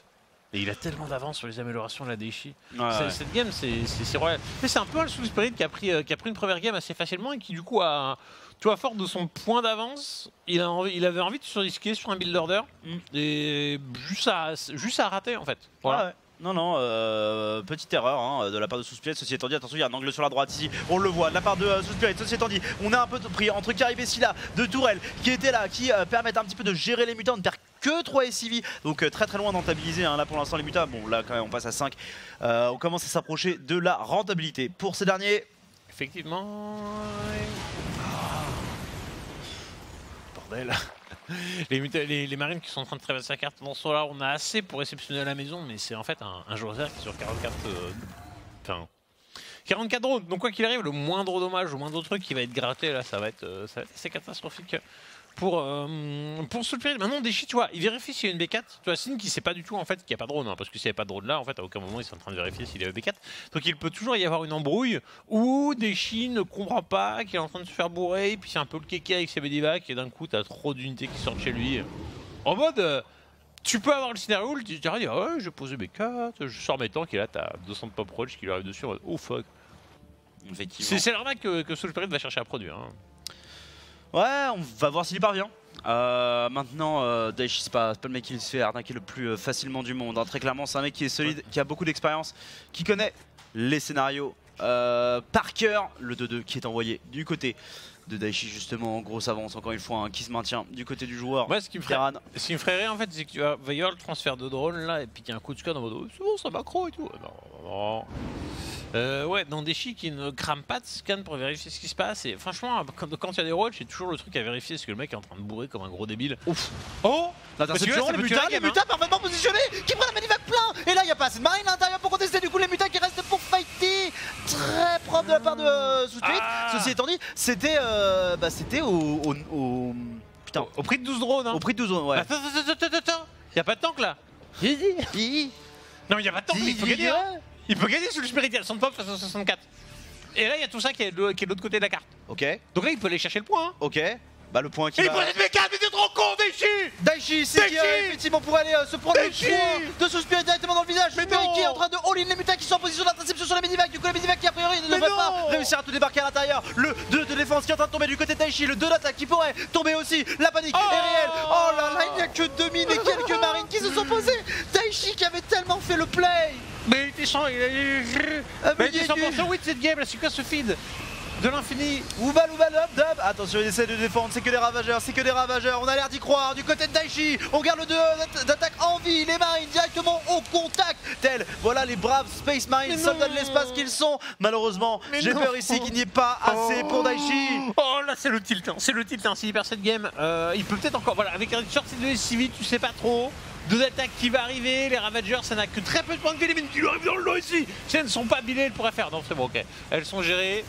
Speaker 4: Et il a tellement d'avance sur les améliorations de la Daichi.
Speaker 6: Ouais.
Speaker 4: Cette game, c'est royal. Mais c'est un peu un Soul Spirit qui a pris une première game assez facilement et qui du coup a, tu vois, fort de son point d'avance, il avait envie de se risquer sur un build order et juste à rater en fait. Voilà.
Speaker 6: Ouais. Non, petite erreur hein, de la part de Soul Spirit. Ceci étant dit, attention, il y a un angle sur la droite ici, on le voit de la part de Soul Spirit. Ceci étant dit, on a un peu pris entre Karibessila de Tourelle qui était là, qui permettent un petit peu de gérer les mutants, de perdre que 3 SCV, donc très loin d'entabiliser hein, là pour l'instant les mutants. Bon, là quand même on passe à 5, on commence à s'approcher de la rentabilité pour ces derniers.
Speaker 4: Effectivement. Bordel. Les marines qui sont en train de traverser la carte dans ce là, on a assez pour réceptionner à la maison, mais c'est en fait un joueur qui est sur 44. 44 drones, donc quoi qu'il arrive, le moindre dommage, le moindre truc qui va être gratté là, ça va être assez catastrophique pour Soul Spirit. Maintenant Daichi, tu vois, il vérifie s'il y a une B4. Tu vois, Sin qui sait pas du tout en fait qu'il n'y a pas de drone, hein, parce que s'il n'y avait pas de drone là, en fait à aucun moment ils sont en train de vérifier s'il y a B4. Donc il peut toujours y avoir une embrouille où Daichi ne comprend pas qu'il est en train de se faire bourrer, puis c'est un peu le kéké avec ses Medivac et d'un coup t'as trop d'unités qui sortent chez lui. En mode, tu peux avoir le scénario où tu te dis ah ouais, je pose B4, je sors mes tanks et là t'as 200 de pop roach qui lui arrivent dessus en mode oh fuck. C'est l'arnaque que Soul Spirit va chercher à produire. Hein.
Speaker 6: Ouais, on va voir s'il y parvient. Maintenant, Daichi, c'est pas le mec qui se fait arnaquer le plus facilement du monde. Hein. Très clairement, c'est un mec qui est solide, qui a beaucoup d'expérience, qui connaît les scénarios par cœur. Le 2-2 qui est envoyé du côté de Daichi, justement, grosse avance encore une fois, hein, qui se maintient du côté du joueur.
Speaker 4: Ouais, ce qui me ferait rire en fait, c'est que tu vas y avoir le transfert de drone là, et puis qu'il y a un coup de scan en mode oh, c'est bon, ça macro et tout. Non. Ouais, dans Daichi qui ne crame pas de scan pour vérifier ce qui se passe. Et franchement, quand il y a des roads, c'est toujours le truc à vérifier, parce que le mec est en train de bourrer comme un gros débile. Ouf. Oh,
Speaker 6: l'interception, les mutants parfaitement positionnés, qui prennent la Medivac plein. Et là, il n'y a pas assez de marine à l'intérieur pour contester. Du coup, les mutants qui restent pour fighter. Très propre de la part de Soul Spirit. Ceci étant dit, c'était putain,
Speaker 4: au prix de 12 drones. Hein.
Speaker 6: Au prix de 12 drones, ouais.
Speaker 4: Attends, il y a pas de tank là. Non, mais il y a pas de tank, il faut gagner. Il peut gagner sur le Spirit, il y a 100 pop face à 64. Et là, il y a tout ça qui est de l'autre côté de la carte.
Speaker 6: Ok.
Speaker 4: Donc là, il peut aller chercher le point. Hein.
Speaker 6: Ok. Bah, le point qui
Speaker 4: il prend cette B4, mais t'es trop con, Daichi.
Speaker 6: Daichi, c'est qui effectivement pour aller se prendre le point de Soul Spirit directement dans le visage. Mais qui est en train de all-in les mutants qui sont en position d'interception sur les Medivac. Du coup, les Medivac qui a priori ne devraient pas réussir à tout débarquer à l'intérieur. Le 2 de défense qui est en train de tomber du côté de Daichi. Le 2 d'attaque qui pourrait tomber aussi. La panique est réelle. Oh là là, il n'y a que 2 mines et quelques marines qui se sont posées. Daichi qui avait tellement fait le play.
Speaker 4: Mais il était 100% win cette game là, c'est quoi ce feed de l'infini?
Speaker 6: Ouba dub. Attention, il essaie de défendre, c'est que des ravageurs, on a l'air d'y croire du côté de Daichi. On garde le 2 d'attaque en vie, les marines directement au contact. Tels, voilà les braves Space Marines, soldats de l'espace qu'ils sont. Malheureusement, j'ai peur ici qu'il n'y ait pas assez pour Daichi.
Speaker 4: Oh là c'est le tilt, s'il perd cette game, il peut peut-être encore, voilà, avec une sortie de SCV, tu sais pas trop. 2 attaques qui va arriver, les Ravagers ça n'a que très peu de points de vie, les mines qui lui arrivent dans le dos ici. Si elles ne sont pas bilées, elles pourraient faire, non c'est bon ok, elles sont gérées.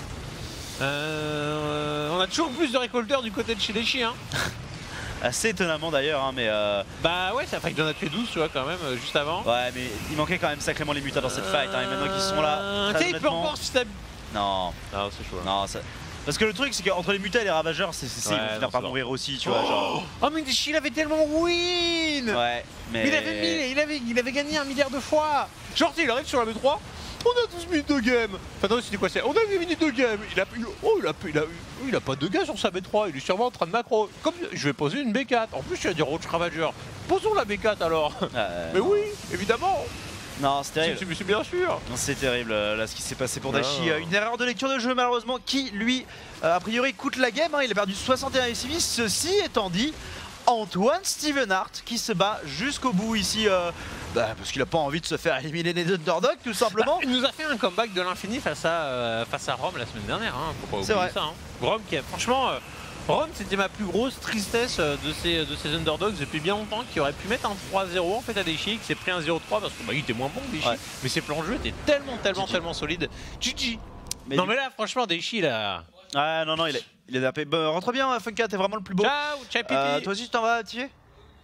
Speaker 4: On a toujours plus de récolteurs du côté de chez Daichi hein.
Speaker 6: Assez étonnamment d'ailleurs hein, mais
Speaker 4: bah ouais ça fait qu'il en a tué 12 tu vois quand même juste avant.
Speaker 6: Ouais mais il manquait quand même sacrément les mutants dans cette fight hein, et maintenant qu'ils sont là.
Speaker 4: Tu sais il peut encore si t'as...
Speaker 6: Non
Speaker 4: c'est chaud.
Speaker 6: Non ça... Parce que le truc c'est qu'entre les mutants et les ravageurs ils vont finir par mourir aussi tu vois genre.
Speaker 4: Oh mais Daichi il avait tellement win.
Speaker 6: Ouais mais...
Speaker 4: Il avait gagné 1 milliard de fois. Genre il arrive sur la B3. On a 12 minutes de game. Enfin non c'était quoi c'est? On a 8 minutes de game. Il a pas de gars sur sa B3. Il est sûrement en train de macro. Comme je vais poser une B4. En plus il y a des Roach Ravager. Posons la B4 alors. Mais oui évidemment.
Speaker 6: Non, c'est terrible.
Speaker 4: C'est bien sûr.
Speaker 6: Non, c'est terrible là ce qui s'est passé pour Daichi. Une erreur de lecture de jeu malheureusement qui lui a priori coûte la game. Hein. Il a perdu 61 SCV. Ceci étant dit, Antoine Stevenhart qui se bat jusqu'au bout ici. Parce qu'il a pas envie de se faire éliminer des underdogs tout simplement.
Speaker 4: Il nous a fait un comeback de l'infini face à Rome la semaine dernière. Hein. Faut pas oublier ça. Hein. Rome qui a franchement. Rome c'était ma plus grosse tristesse de ces underdogs depuis bien longtemps, qui aurait pu mettre un 3-0 en fait à Daichi, qui s'est pris un 0-3 parce que il était moins bon que Daichi, mais ses plans de jeu étaient tellement solides. GG. Mais là franchement Daichi là.
Speaker 6: Ah non il est zappé. Rentre bien Funka, t'es vraiment le plus beau.
Speaker 4: Ciao pipi.
Speaker 6: Toi aussi tu t'en vas tirer.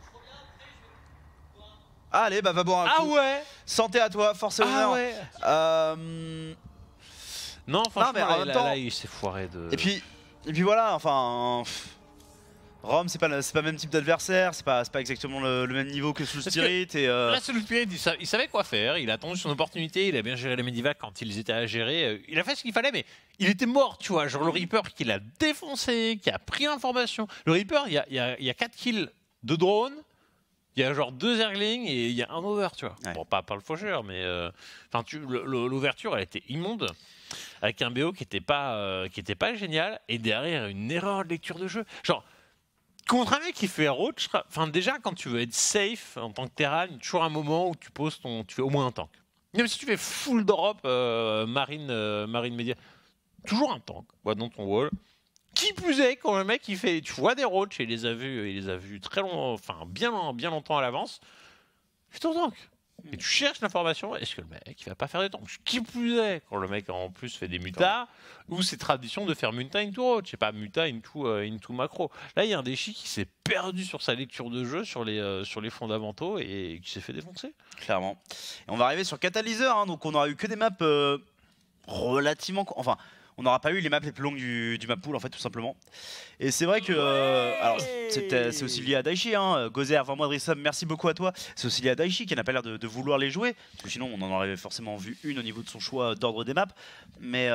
Speaker 6: Allez va boire un coup.
Speaker 4: Ah ouais.
Speaker 6: Santé à toi, force et honneur.
Speaker 4: Ouais. Non franchement là il s'est foiré de...
Speaker 6: Et puis voilà, enfin... Rome, c'est pas le même type d'adversaire, c'est pas exactement le même niveau que Soul Spirit.
Speaker 4: Là, Soul Spirit, il savait quoi faire, il a attendu son opportunité, il a bien géré les Medivacs quand ils étaient à gérer. Il a fait ce qu'il fallait, mais il était mort, tu vois. Genre le Reaper qui l'a défoncé, qui a pris l'information. Le Reaper, il y a 4 kills de drone, il y a genre 2 Zerglings et il y a un over, tu vois.
Speaker 6: Ouais.
Speaker 4: Bon, pas le faucheur, mais l'ouverture, elle était immonde. Avec un BO qui était pas génial, et derrière une erreur de lecture de jeu. Genre, contre un mec qui fait roach, enfin déjà quand tu veux être safe en tant que terran, il y a toujours un moment où tu fais au moins un tank. Même si tu fais full drop marine média, toujours un tank dans ton wall. Qui plus est quand le mec il fait, tu vois des roach et il les a vus très long, enfin bien longtemps à l'avance. C'est ton tank. Et tu cherches l'information, est-ce que le mec il va pas faire des tanks? Qui plus est quand le mec en plus fait des mutas, ou c'est tradition de faire muta into roach, je sais pas, muta into macro. Là il y a un Daichi qui s'est perdu sur sa lecture de jeu, sur les fondamentaux et qui s'est fait défoncer.
Speaker 6: Clairement. Et on va arriver sur Catalyseur, hein, donc on aura eu que des maps relativement... Enfin, on n'aura pas eu les maps les plus longues du map pool en fait tout simplement. Et c'est vrai que alors c'est aussi lié à Daichi, hein. Gozer, 20 mois de resub, merci beaucoup à toi. C'est aussi lié à Daichi qui n'a pas l'air de vouloir les jouer, parce que sinon on en aurait forcément vu une au niveau de son choix d'ordre des maps. Mais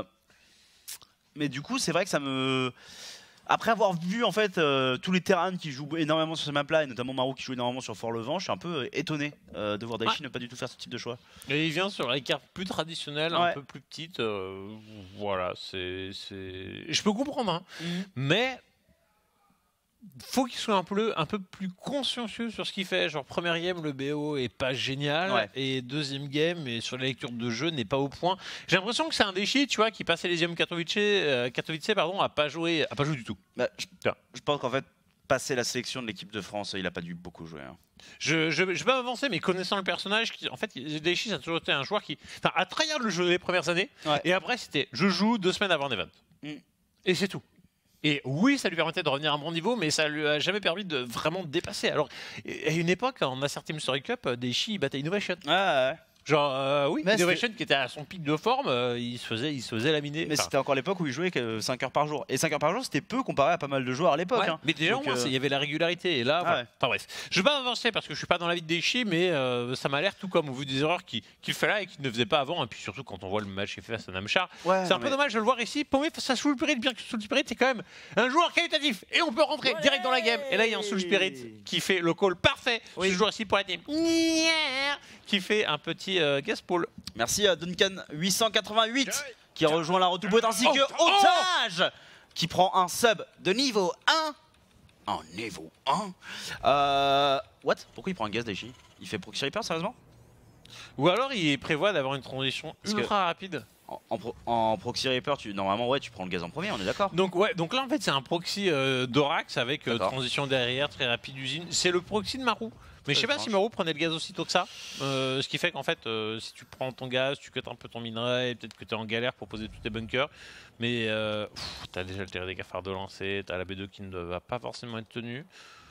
Speaker 6: du coup c'est vrai que ça me... Après avoir vu en fait tous les terrains qui jouent énormément sur ce map là, et notamment Marou qui joue énormément sur Fort-le-Vent, je suis un peu étonné de voir Daichi ne pas du tout faire ce type de choix.
Speaker 4: Et il vient sur les cartes plus traditionnelles, un peu plus petites. Voilà, je peux comprendre, hein. Mais faut qu'il soit un peu plus consciencieux sur ce qu'il fait. Genre première game, le BO est pas génial, et deuxième game, et sur la lecture de jeu n'est pas au point. J'ai l'impression que c'est un Daichi, tu vois, qui passait les Katowice, pardon, a pas joué du tout.
Speaker 6: Bah, je pense qu'en fait, passer la sélection de l'équipe de France, il a pas dû beaucoup jouer. Hein.
Speaker 4: Je vais pas m'avancer, mais connaissant le personnage, en fait, Daichi, ça a toujours été un joueur qui a tryhard le jeu les premières années, et après c'était je joue 2 semaines avant un event. Et c'est tout. Et oui, ça lui permettait de revenir à un bon niveau, mais ça lui a jamais permis de vraiment dépasser. Alors, à une époque, en Assertive Mystery Cup, Daichi battait Innovation. Genre, oui, Innovation qui était à son pic de forme, il se faisait laminer.
Speaker 6: Mais c'était encore l'époque où il jouait que 5 heures par jour. Et 5 heures par jour, c'était peu comparé à pas mal de joueurs à l'époque. Hein.
Speaker 4: Mais déjà, au moins, il y avait la régularité. Et là, voilà. Enfin bref. Je vais pas avancer parce que je suis pas dans la vie de Daichi, mais ça m'a l'air tout comme au vu des erreurs qu'il fait là et qu'il ne faisait pas avant. Et puis surtout, quand on voit le match qu'il fait face à Namchar, c'est un peu dommage de le voir ici. Pour moi, face à Soul Spirit, bien que Soul Spirit, c'est quand même un joueur qualitatif. Et on peut rentrer direct dans la game. Et là, il y a un Soul Spirit qui fait le call parfait. Ce joueur ici pour la team. Qui fait un petit guest pool.
Speaker 6: Merci à Duncan 888 qui a rejoint la Retourboîte, ainsi que Otage qui prend un sub de niveau 1. En niveau 1. What? Pourquoi il prend un gaz Daichi? Il fait Proxy Reaper sérieusement?
Speaker 4: Ou alors il prévoit d'avoir une transition ultra rapide.
Speaker 6: En Proxy Reaper, normalement tu prends le gaz en premier, on est d'accord?
Speaker 4: Donc là en fait c'est un proxy d'Orax avec transition derrière, très rapide usine. C'est le proxy de Marou. Mais je sais pas si Marou prenait le gaz aussitôt que ça. Ce qui fait qu'en fait, si tu prends ton gaz, tu cuts un peu ton minerai, peut-être que tu es en galère pour poser tous tes bunkers. Mais tu as déjà le terrain des cafards de lancer, tu as la B2 qui ne va pas forcément être tenue.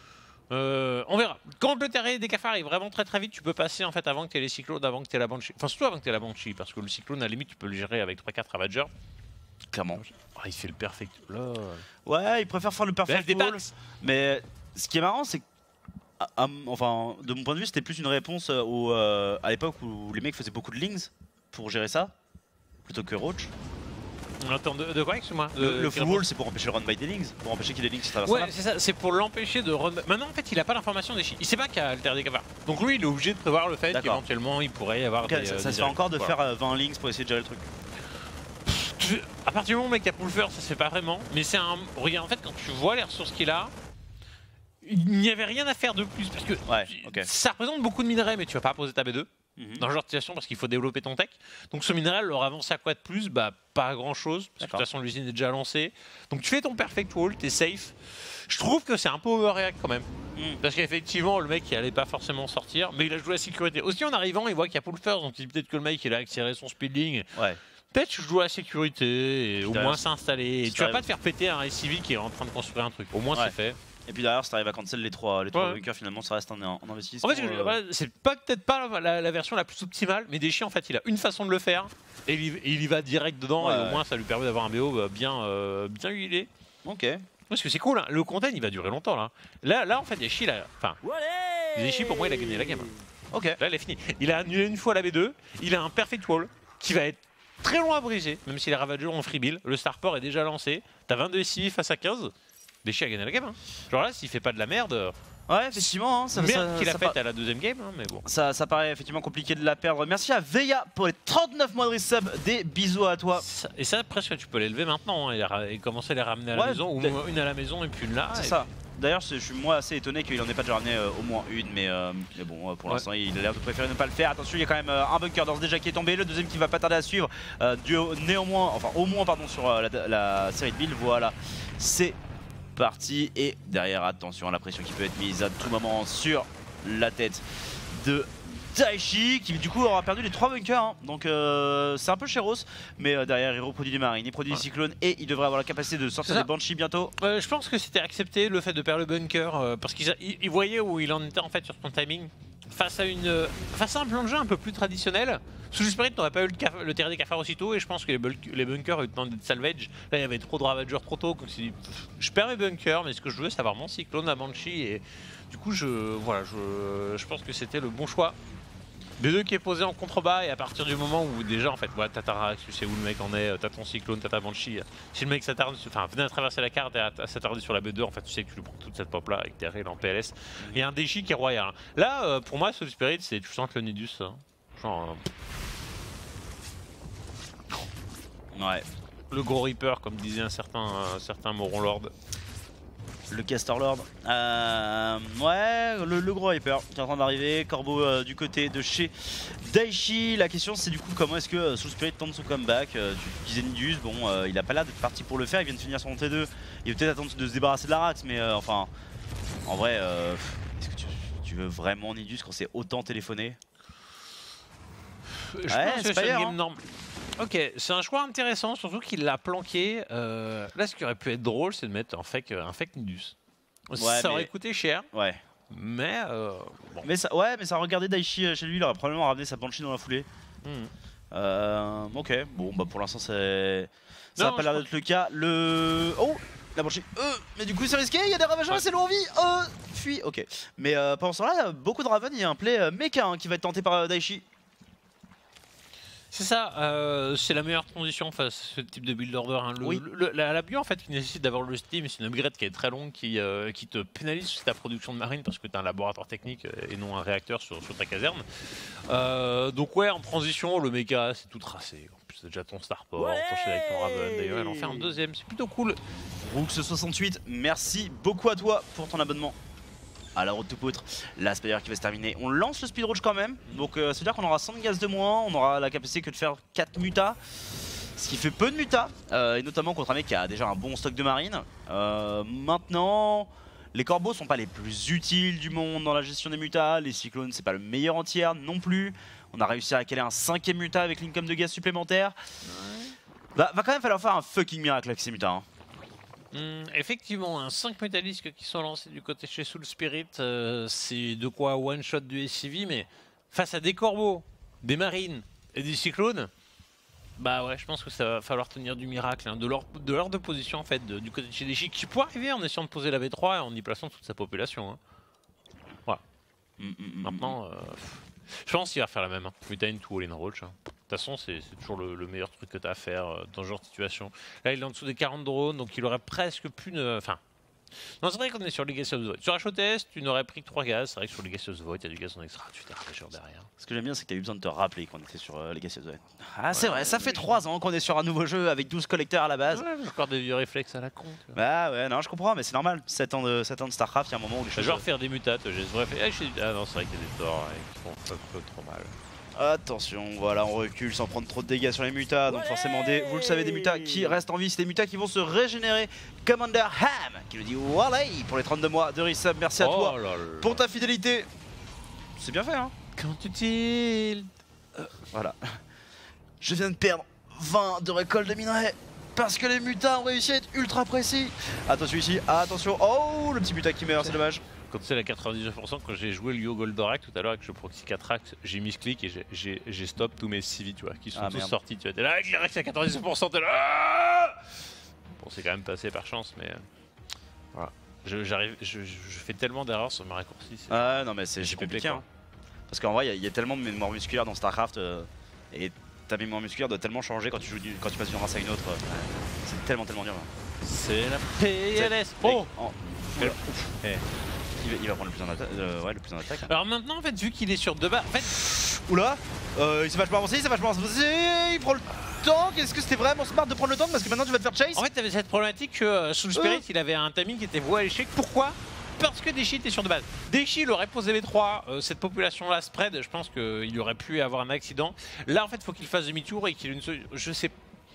Speaker 4: On verra. Quand le terrain des cafards est vraiment très très vite, tu peux passer en fait avant que tu aies les cyclones, avant que tu aies la Banshee. Enfin, surtout avant que tu aies la Banshee, parce que le cyclone, à la limite, tu peux le gérer avec 3-4 Ravagers.
Speaker 6: Clairement.
Speaker 4: Il fait le perfect. Là.
Speaker 6: Ouais, il préfère faire le perfect wall. Mais ce qui est marrant, c'est que enfin, de mon point de vue, c'était plus une réponse à l'époque où les mecs faisaient beaucoup de lings pour gérer ça, plutôt que Roach.
Speaker 4: Attends, de quoi, excuse-moi?
Speaker 6: Le full wall, c'est pour empêcher le run by des lings, pour empêcher qu'il y ait des lings qui traversent la map.
Speaker 4: C'est ça, c'est pour l'empêcher de run. Maintenant, en fait, il a pas l'information des il sait pas qu'il y a le terrain des cafards. Donc lui, il est obligé de prévoir le fait qu'éventuellement, il pourrait y avoir des.
Speaker 6: Ça se fait encore de faire 20 lings pour essayer de gérer le truc.
Speaker 4: À partir du moment où le mec a pulver, ça se fait pas vraiment. Mais c'est un. Regarde, en fait, quand tu vois les ressources qu'il a. Il n'y avait rien à faire de plus parce que ça représente beaucoup de minerais, mais tu vas pas poser ta B2 dans ce genre de situation parce qu'il faut développer ton tech. Donc ce minéral leur avance à quoi de plus? Bah pas grand chose, parce que de toute façon l'usine est déjà lancée. Donc tu fais ton perfect wall, t'es safe. Je trouve que c'est un peu overreact quand même. Parce qu'effectivement le mec il allait pas forcément sortir, mais il a joué la sécurité. Aussi en arrivant il voit qu'il y a pull first, donc il dit peut-être que le mec il a accéléré son speeding. Peut-être je joue à la sécurité et au moins s'installer. Et tu vas pas te faire péter un SCV qui est en train de construire un truc. Au moins c'est fait.
Speaker 6: Et puis derrière, si t'arrives à cancel les trois bunkers, finalement, ça reste en investissement.
Speaker 4: En fait, c'est peut-être pas la version la plus optimale, mais Daichi, en fait, il a une façon de le faire et il y va direct dedans. Et au moins, ça lui permet d'avoir un BO bien huilé.
Speaker 6: Ok.
Speaker 4: Parce que c'est cool, hein. Le content il va durer longtemps là. Là en fait Daichi, enfin, Daichi pour moi il a gagné la game.
Speaker 3: Ok.
Speaker 4: Là il est fini. Il a annulé une fois la B2, il a un perfect wall qui va être très long à briser, même si les Ravagers ont free bill. Le Starport est déjà lancé, t'as 22 civis face à 15. Daichi a gagné la game. Hein. Genre là s'il fait pas de la merde.
Speaker 3: Ouais, effectivement. Hein,
Speaker 4: merde qu'il a fait à la deuxième game, hein, mais bon.
Speaker 3: Ça paraît effectivement compliqué de la perdre. Merci à Veya pour les 39 mois de resub. Des bisous à toi.
Speaker 4: Et ça, presque, tu peux l'élever maintenant hein, et commencer à les ramener à la maison, ou une à la maison et puis une là.
Speaker 3: C'est ça. D'ailleurs, je suis moi assez étonné qu'il en ait pas déjà ramené au moins une, mais bon, pour l'instant, il a l'air de préférer ne pas le faire. Attention, il y a quand même un bunker d'ores déjà qui est tombé, le deuxième qui va pas tarder à suivre, néanmoins, enfin au moins pardon sur la série de build. Voilà, c'est parti et derrière, attention à la pression qui peut être mise à tout moment sur la tête de Daichi qui du coup aura perdu les 3 bunkers hein. Donc c'est un peu chéros mais derrière il reproduit des marines, il produit des cyclones et il devrait avoir la capacité de sortir des Banshee bientôt.
Speaker 4: Je pense que c'était accepté le fait de perdre le bunker parce qu'il voyait où il en était en fait sur son timing face à un plan de jeu un peu plus traditionnel. Sous le Spirit n'aurait pas eu le terrain des cafards aussitôt et je pense que les bunkers ont eu le temps d'être salvage. Là il y avait trop de Ravagers trop tôt, comme si je perds mes bunkers mais ce que je veux c'est avoir mon cyclone, la Banshee et du coup je pense que c'était le bon choix. B2 qui est posé en contrebas et à partir du moment où déjà en fait ouais, t'as ta Rax, tu sais où le mec en est, t'as ton cyclone, t'as ta Banshee. Si le mec s'attarde, enfin venait à traverser la carte et à s'attarder sur la B2, en fait tu sais que tu lui prends toute cette pop là avec derrière en PLS. Il y a un Daichi qui est royal. Hein. Là pour moi Soul Spirit c'est tu sens que le Nidus. Hein. Genre.
Speaker 3: Ouais.
Speaker 4: Le gros Reaper comme disait un certain Moron Lord.
Speaker 3: Le Caster Lord. Ouais, le gros Hyper qui est en train d'arriver. Corbeau du côté de chez Daichi. La question c'est du coup comment est-ce que Soul Spirit tente son comeback. Tu disais Nidus, bon il a pas l'air d'être parti pour le faire, il vient de finir son T2. Il va peut-être attendre de se débarrasser de la Rax mais enfin en vrai est-ce que tu veux vraiment Nidus quand c'est autant téléphoné?
Speaker 4: Je pense que c'est une game norme. Ok, c'est un choix intéressant, surtout qu'il l'a planqué. Là, ce qui aurait pu être drôle, c'est de mettre un fake Nidus. Ouais, ça aurait coûté cher.
Speaker 3: Ouais.
Speaker 4: Mais bon.
Speaker 3: Mais ça a regardé Daichi chez lui, il aurait probablement ramené sa Banshee dans la foulée. Ok, bon bah pour l'instant ça n'a pas l'air d'être le cas. Oh la Banshee, mais du coup c'est risqué, il y a des Ravagers, c'est long en vie, fuis, ok. Mais pendant ce temps-là, beaucoup de Raven, il y a un play mecha hein, qui va être tenté par Daichi.
Speaker 4: C'est ça, c'est la meilleure transition face à ce type de build order. Hein. La bio en fait qui nécessite d'avoir le steam, c'est une upgrade qui est très longue qui te pénalise sur ta production de marine parce que tu as un laboratoire technique et non un réacteur sur ta caserne. Donc ouais, en transition, le méga c'est tout tracé. En plus c'est déjà ton Starport, t'enchaînes avec ton Raven. D'ailleurs elle en fait un deuxième, c'est plutôt cool.
Speaker 3: Rooks68, merci beaucoup à toi pour ton abonnement. À la route to poutre, la Spider qui va se terminer. On lance le speed rush quand même, donc ça veut dire qu'on aura 100 de gaz de moins, on aura la capacité que de faire 4 mutas, ce qui fait peu de mutas, et notamment contre un mec qui a déjà un bon stock de marine. Maintenant, les corbeaux sont pas les plus utiles du monde dans la gestion des mutas, les cyclones c'est pas le meilleur en tiers non plus. On a réussi à caler un 5ème muta avec l'income de gaz supplémentaire. Va quand même falloir faire un fucking miracle avec ces mutas. Hein.
Speaker 4: Effectivement, 5 métallisques qui sont lancés du côté chez Soul Spirit, c'est de quoi one shot du SCV, mais face à des corbeaux, des marines et des cyclones, bah ouais, je pense que ça va falloir tenir du miracle, hein, de leur de position en fait, du côté de chez Daichi, qui pourrait arriver en essayant de poser la V3 et en y plaçant toute sa population. Hein. Voilà. Maintenant, je pense qu'il va faire la même, hein. Mutane to all in roach. Hein. De toute façon, c'est toujours le meilleur truc que tu as à faire dans ce genre de situation. Là, il est en dessous des 40 drones, donc il aurait presque pu ne... Enfin... Non, c'est vrai qu'on est sur Legacy of the Void. Sur HOTS, tu n'aurais pris que 3 gaz. C'est vrai que sur Legacy of the Void, il y a du gaz en extra. Tu t'es Ravager derrière. Ce
Speaker 3: que j'aime bien, c'est que tu as eu besoin de te rappeler qu'on était sur Legacy of the Void. Ah, c'est vrai, ça fait 3 ans qu'on est sur un nouveau jeu avec 12 collecteurs à la base.
Speaker 4: Ouais, j'ai encore des vieux réflexes à la con.
Speaker 3: Bah ouais, non, je comprends, mais c'est normal. 7 ans de StarCraft, il y a un moment où les choses...
Speaker 4: Je vais refaire des mutates. Ah non, c'est vrai qu'il y a des torts qui font un peu trop mal.
Speaker 3: Attention, voilà, on recule sans prendre trop de dégâts sur les mutas. Donc forcément, vous le savez, des mutas qui restent en vie, c'est des mutas qui vont se régénérer. Commander Ham qui nous dit voilà pour les 32 mois de resub. Merci à toi pour ta fidélité. C'est bien fait, hein.
Speaker 4: Quand tu tildes.
Speaker 3: Voilà. Je viens de perdre 20 de récolte de minerais parce que les mutas ont réussi à être ultra précis. Attention ici, attention. Oh, le petit muta qui meurt, c'est dommage.
Speaker 4: Quand c'est à 99%, quand j'ai joué le Yo Goldorak tout à l'heure avec le proxy 4 j'ai mis ce clic et j'ai stop tous mes CV, tu vois, qui sont tous sortis. Tu vois, t'es là avec les Rex à 99%, t'es là. Bon, c'est quand même passé par chance, mais. Voilà. Je fais tellement d'erreurs sur mes raccourcis.
Speaker 6: Ah non mais c'est compliqué. Hein. Parce qu'en vrai, il y a tellement de mémoire musculaire dans StarCraft et ta mémoire musculaire doit tellement changer quand tu passes d'une race à une autre. C'est tellement dur.
Speaker 4: C'est la PLS. Oh,
Speaker 6: Il va prendre le plus en attaque. Le plus en attaque. Hein.
Speaker 4: Alors maintenant, en fait, vu qu'il est sur 2 barres, en fait.
Speaker 6: Oula, il s'est vachement avancé, il prend le tank. Est-ce que c'était vraiment smart de prendre le tank parce que maintenant tu vas te faire chase?
Speaker 4: En fait, t'avais cette problématique que Soul Spirit, il avait un timing qui était voué à l'échec. Pourquoi? Parce que Daichi était sur 2 bases. Daichi, il aurait posé les 3, cette population-là spread, je pense qu'il aurait pu avoir un accident. Là, en fait, il faut qu'il fasse demi-tour et qu'il ait une solution. Je sais.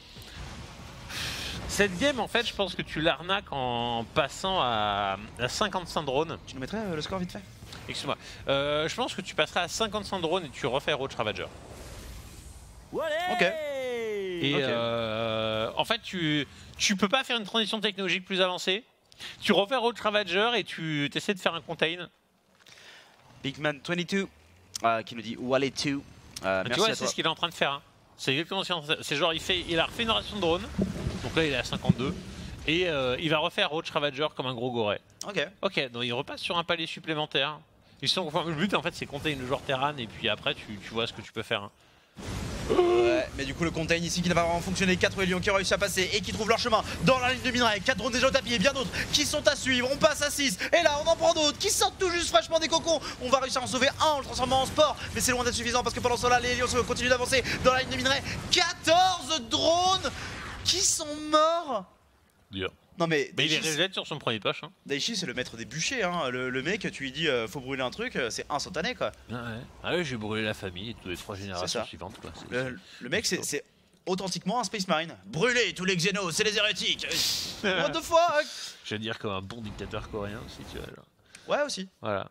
Speaker 4: Cette game, en fait, je pense que tu l'arnaques en passant à 55 drones.
Speaker 6: Tu nous mettrais le score vite fait?
Speaker 4: Excuse-moi. Je pense que tu passeras à 55 drones et tu refais Roach Ravager.
Speaker 6: Ok.
Speaker 4: Et en fait, tu peux pas faire une transition technologique plus avancée. Tu refais Roach Ravager et tu essaies de faire un contain.
Speaker 6: Bigman22 qui nous dit Wallet 2.
Speaker 4: Tu vois, c'est ce qu'il est en train de faire. Hein. C'est exactement ce qu'il est en train de faire. C'est genre, il a refait une ration de drone. Donc là, il est à 52. Et il va refaire Roach Ravager comme un gros goret. Ok, donc il repasse sur un palier supplémentaire. Le but, en fait, c'est contain le joueur Terran. Et puis après, tu vois ce que tu peux faire. Hein.
Speaker 6: Ouais, mais du coup le contain ici qui n'a pas vraiment fonctionné, 4 Hélions qui ont réussi à passer et qui trouvent leur chemin dans la ligne de minerai, 4 drones déjà au tapis et bien d'autres qui sont à suivre, on passe à 6 et là on en prend d'autres qui sortent tout juste fraîchement des cocons. On va réussir à en sauver un en le transformant en sport, mais c'est loin d'être suffisant parce que pendant ce temps là les Hélions continuent d'avancer dans la ligne de minerai. 14 drones qui sont morts.
Speaker 4: Dur.
Speaker 6: Non mais
Speaker 4: il est reset sur son premier push. Hein.
Speaker 6: Daichi c'est le maître des bûchers, hein. Le mec tu lui dis faut brûler un truc, c'est instantané quoi.
Speaker 4: Ah ouais, j'ai brûlé la famille et toutes les 3 générations suivantes quoi.
Speaker 6: Le mec c'est authentiquement un Space Marine. Brûler tous les xénos, c'est les hérétiques. What the fuck.
Speaker 4: Je veux dire comme un bon dictateur coréen aussi tu vois. Genre.
Speaker 6: Ouais aussi.
Speaker 4: Voilà.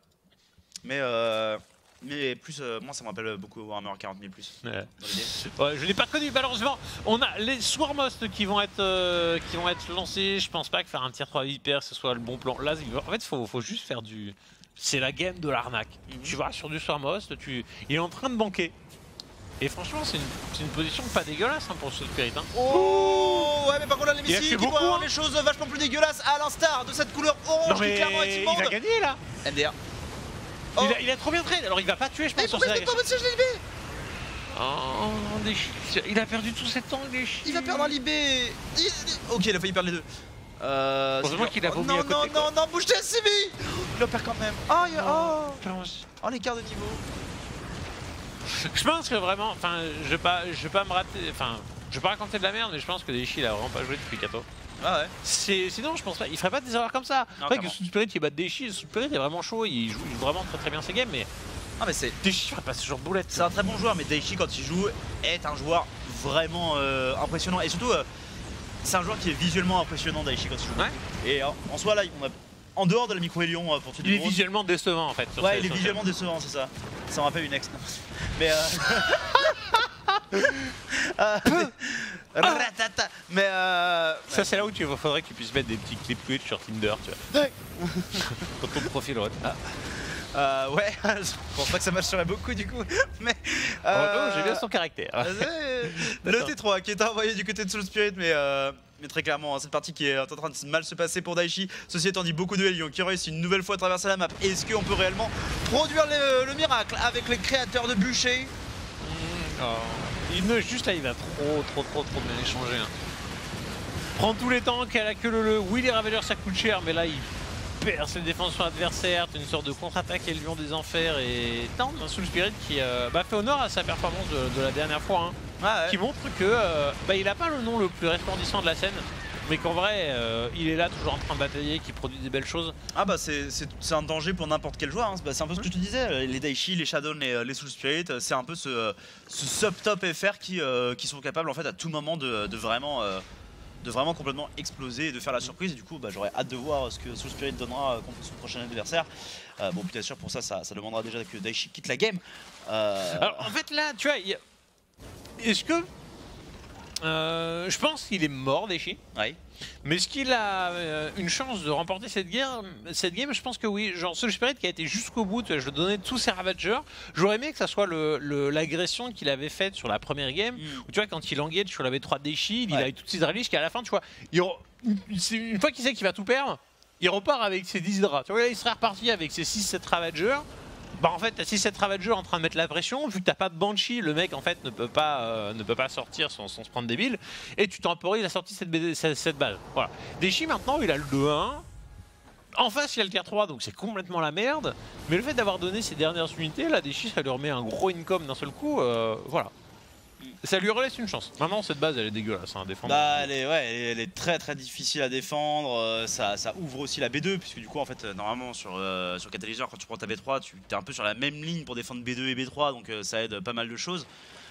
Speaker 6: Mais plus, moi ça me rappelle beaucoup Warhammer 40 000 plus.
Speaker 4: Ouais, je l'ai pas connu malheureusement. On a les Swarmost qui vont être lancés. Je pense pas que faire un tier 3 hyper ce soit le bon plan. Là, en fait, faut juste faire du. C'est la game de l'arnaque. Tu vas sur du Swarmost, il est en train de banquer. Et franchement, c'est une position pas dégueulasse hein, pour le Soul Spirit. Hein.
Speaker 6: Oh ouais, mais par contre là les missiles qui vont avoir les choses vachement plus dégueulasses à l'instar de cette couleur orange qui clairement est immonde.
Speaker 4: Il va gagner là.
Speaker 6: MDR.
Speaker 4: Oh. Il a trop bien trade, alors il va pas tuer je pense sur
Speaker 6: cette libé.
Speaker 4: Oh, il a perdu tout cet temps,
Speaker 6: il va perdre un libé. Ok, il a failli perdre les deux.
Speaker 4: Heureusement qu'il a vomi à côté.
Speaker 6: Non, bouge tes CV. Il le perd quand même. Oh l'écart de niveau.
Speaker 4: Je pense que vraiment, enfin, je vais pas me rater, enfin, je vais pas raconter de la merde, mais je pense que Daichi il a vraiment pas joué depuis Kato.
Speaker 6: Ah ouais.
Speaker 4: Sinon, je pense pas, il ferait pas des erreurs comme ça. C'est vrai que Soul Spirit qui bat Daichi, Soul Spirit est vraiment chaud, il joue vraiment très bien ses games, mais.
Speaker 6: Ah mais c'est.
Speaker 4: Daichi ferait pas ce genre de boulette.
Speaker 6: C'est un très bon joueur, mais Daichi quand il joue est un joueur vraiment impressionnant et surtout c'est un joueur qui est visuellement impressionnant Daichi quand il joue. Ouais. Et en soi là, on a. En dehors de la micro-hélion pour tuer
Speaker 4: il est visuellement décevant en fait.
Speaker 6: Ouais, il est visuellement décevant, c'est ça. Ça me rappelle une ex. Mais mais
Speaker 4: ça c'est là où il faudrait que tu puisses mettre des petits clips Twitch sur Tinder, tu vois. Quand ton profil ouais.
Speaker 6: Ouais, je pense pas que ça marcherait beaucoup du coup. Mais
Speaker 4: j'ai bien son caractère.
Speaker 6: Le T3 qui est envoyé du côté de Soul Spirit, mais très clairement, cette partie qui est en train de mal se passer pour Daichi. Ceci étant dit, beaucoup de Hélions qui réussissent une nouvelle fois à traverser la map. Est-ce qu'on peut réellement produire le miracle avec les créateurs de bûchers?
Speaker 4: Il me juste là, il va trop bien échanger. Hein. Prends tous les tanks à la queue leu. Oui, les Ravagers ça coûte cher, mais là il perce les défenses sur l'adversaire. T'as une sorte de contre-attaque et le lion des enfers. Et t'as un Soul Spirit qui fait honneur à sa performance de la dernière fois. Hein. Ah ouais. Qui montre que il a pas le nom le plus resplendissant de la scène. Mais qu'en vrai, il est là toujours en train de batailler, qui produit des belles choses.
Speaker 6: Ah bah c'est un danger pour n'importe quel joueur, hein. C'est un peu ce que je te disais, les Daichi, les Shadow, les Soul Spirit, c'est un peu ce sub-top FR qui sont capables en fait à tout moment de vraiment complètement exploser et de faire la surprise. Et du coup j'aurais hâte de voir ce que Soul Spirit donnera contre son prochain adversaire. Bon bien sûr pour ça demandera déjà que Daichi quitte la game.
Speaker 4: Alors en fait là tu vois, est-ce que je pense qu'il est mort Daichi.
Speaker 6: Oui.
Speaker 4: Mais est-ce qu'il a une chance de remporter cette game? Je pense que oui. Genre Soul Spirit qui a été jusqu'au bout, je lui donnais tous ses Ravagers. J'aurais aimé que ça soit l'agression qu'il avait faite sur la première game. Où tu vois quand il engage sur la V3 de Daichi, il a eu toutes ses releases qu'à la fin tu vois, une fois qu'il sait qu'il va tout perdre, il repart avec ses 10 Hydra. Tu vois, là, il serait reparti avec ses 6-7 Ravagers. Bah en fait, t'as 6-7 Ravagers en train de mettre la pression, vu que t'as pas de Banshee, le mec en fait ne peut pas sortir sans se prendre des billes, et tu temporises la sortie de cette balle. Voilà. Deshi maintenant, il a le 2-1. En face, il y a le tier 3, donc c'est complètement la merde. Mais le fait d'avoir donné ces dernières unités, là, Deshi, ça lui remet un gros income d'un seul coup. Voilà. Ça lui relaisse une chance. Maintenant, cette base, elle est dégueulasse à défendre.
Speaker 6: Bah, elle est très très difficile à défendre. Ça ouvre aussi la B2, puisque du coup, en fait, normalement, sur Catalyseur, quand tu prends ta B3, tu es un peu sur la même ligne pour défendre B2 et B3, donc ça aide pas mal de choses.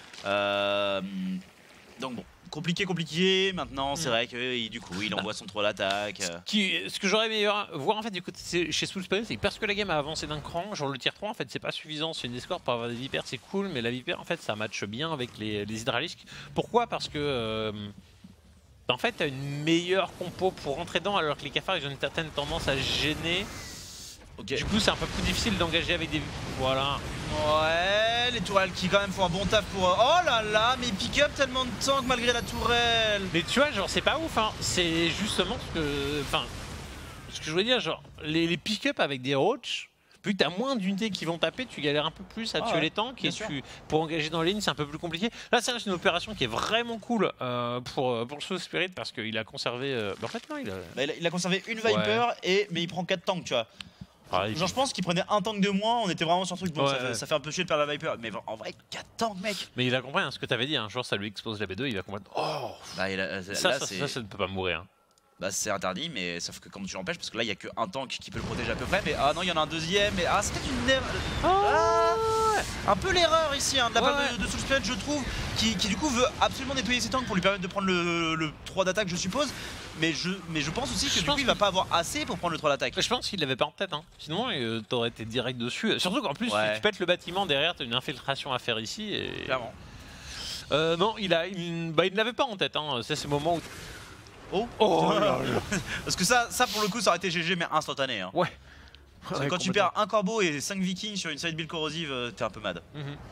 Speaker 6: Donc bon, compliqué. Maintenant, c'est vrai que du coup, il envoie son 3 d'attaque.
Speaker 4: Ce que j'aurais aimé voir en fait du côté chez Soul Spirit, c'est que parce que la game a avancé d'un cran, genre le tier 3 en fait c'est pas suffisant, c'est une escorte pour avoir des vipères, c'est cool, mais la vipère en fait ça matche bien avec les hydralisques. Pourquoi? Parce que en fait t'as une meilleure compo pour rentrer dedans, alors que les cafards ils ont une certaine tendance à gêner. Okay. Du coup c'est un peu plus difficile d'engager avec des... Voilà.
Speaker 3: Ouais, les tourelles qui quand même font un bon taf pour... Oh là là, mais pick up tellement de tanks malgré la tourelle.
Speaker 4: Mais tu vois, genre c'est pas ouf, hein. C'est justement ce que... Enfin, ce que je voulais dire, genre, les pick-up avec des roach, vu que t'as moins d'unités qui vont taper, tu galères un peu plus à tuer les tanks, et pour engager dans la ligne c'est un peu plus compliqué. Là c'est une opération qui est vraiment cool pour le Soul Spirit, parce qu'il a conservé... en fait non,
Speaker 6: il a conservé une Viper, mais il prend 4 tanks, tu vois. Genre je pense qu'il prenait un tank de moins, on était vraiment sur le truc, bon ça fait un peu chier de perdre la Viper, mais en vrai 4 tanks mec.
Speaker 4: Mais il a compris hein, ce que t'avais dit, un jour ça lui expose la B2, il va comprendre. Oh
Speaker 6: bah,
Speaker 4: ça ne peut pas mourir. Hein.
Speaker 6: Bah c'est interdit, mais sauf que comment tu l'empêches, parce que là il y a qu'un tank qui peut le protéger à peu près, mais ah non il y en a un deuxième, mais c'est peut-être une erreur. Un peu l'erreur ici de la part de Soul Spirit je trouve, qui du coup veut absolument nettoyer ses tanks pour lui permettre de prendre le 3 d'attaque je suppose, mais je pense aussi que du coup il va pas avoir assez pour prendre le 3 d'attaque.
Speaker 4: Je pense qu'il l'avait pas en tête, hein. Sinon t'aurais été direct dessus, surtout qu'en plus si tu pètes le bâtiment derrière, t'as une infiltration à faire ici et...
Speaker 6: Clairement.
Speaker 4: Non il ne l'avait pas en tête, hein. C'est ce moment où...
Speaker 6: Oh là là. Parce que ça pour le coup ça aurait été GG mais instantané hein.
Speaker 4: Ouais.
Speaker 6: Quand tu perds un corbeau et 5 vikings sur une side build corrosive, t'es un peu mad.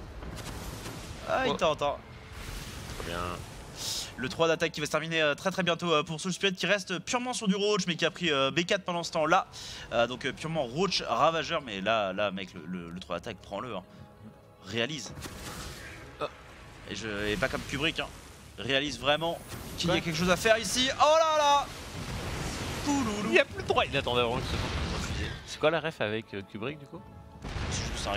Speaker 6: Il t'entend.
Speaker 4: Très bien.
Speaker 6: Le 3 d'attaque qui va se terminer très bientôt pour Soul Spirit qui reste purement sur du Roach mais qui a pris B4 pendant ce temps là. Donc purement Roach Ravageur, mais là mec le 3 d'attaque prends-le hein. Réalise. Et pas comme Kubrick hein. Réalise vraiment qu'il y a quelque chose à faire ici. Oh là là.
Speaker 4: Il n'y a plus de droit. Il attendait avant que ce soit. C'est quoi la ref avec Kubrick du coup?
Speaker 6: C'est un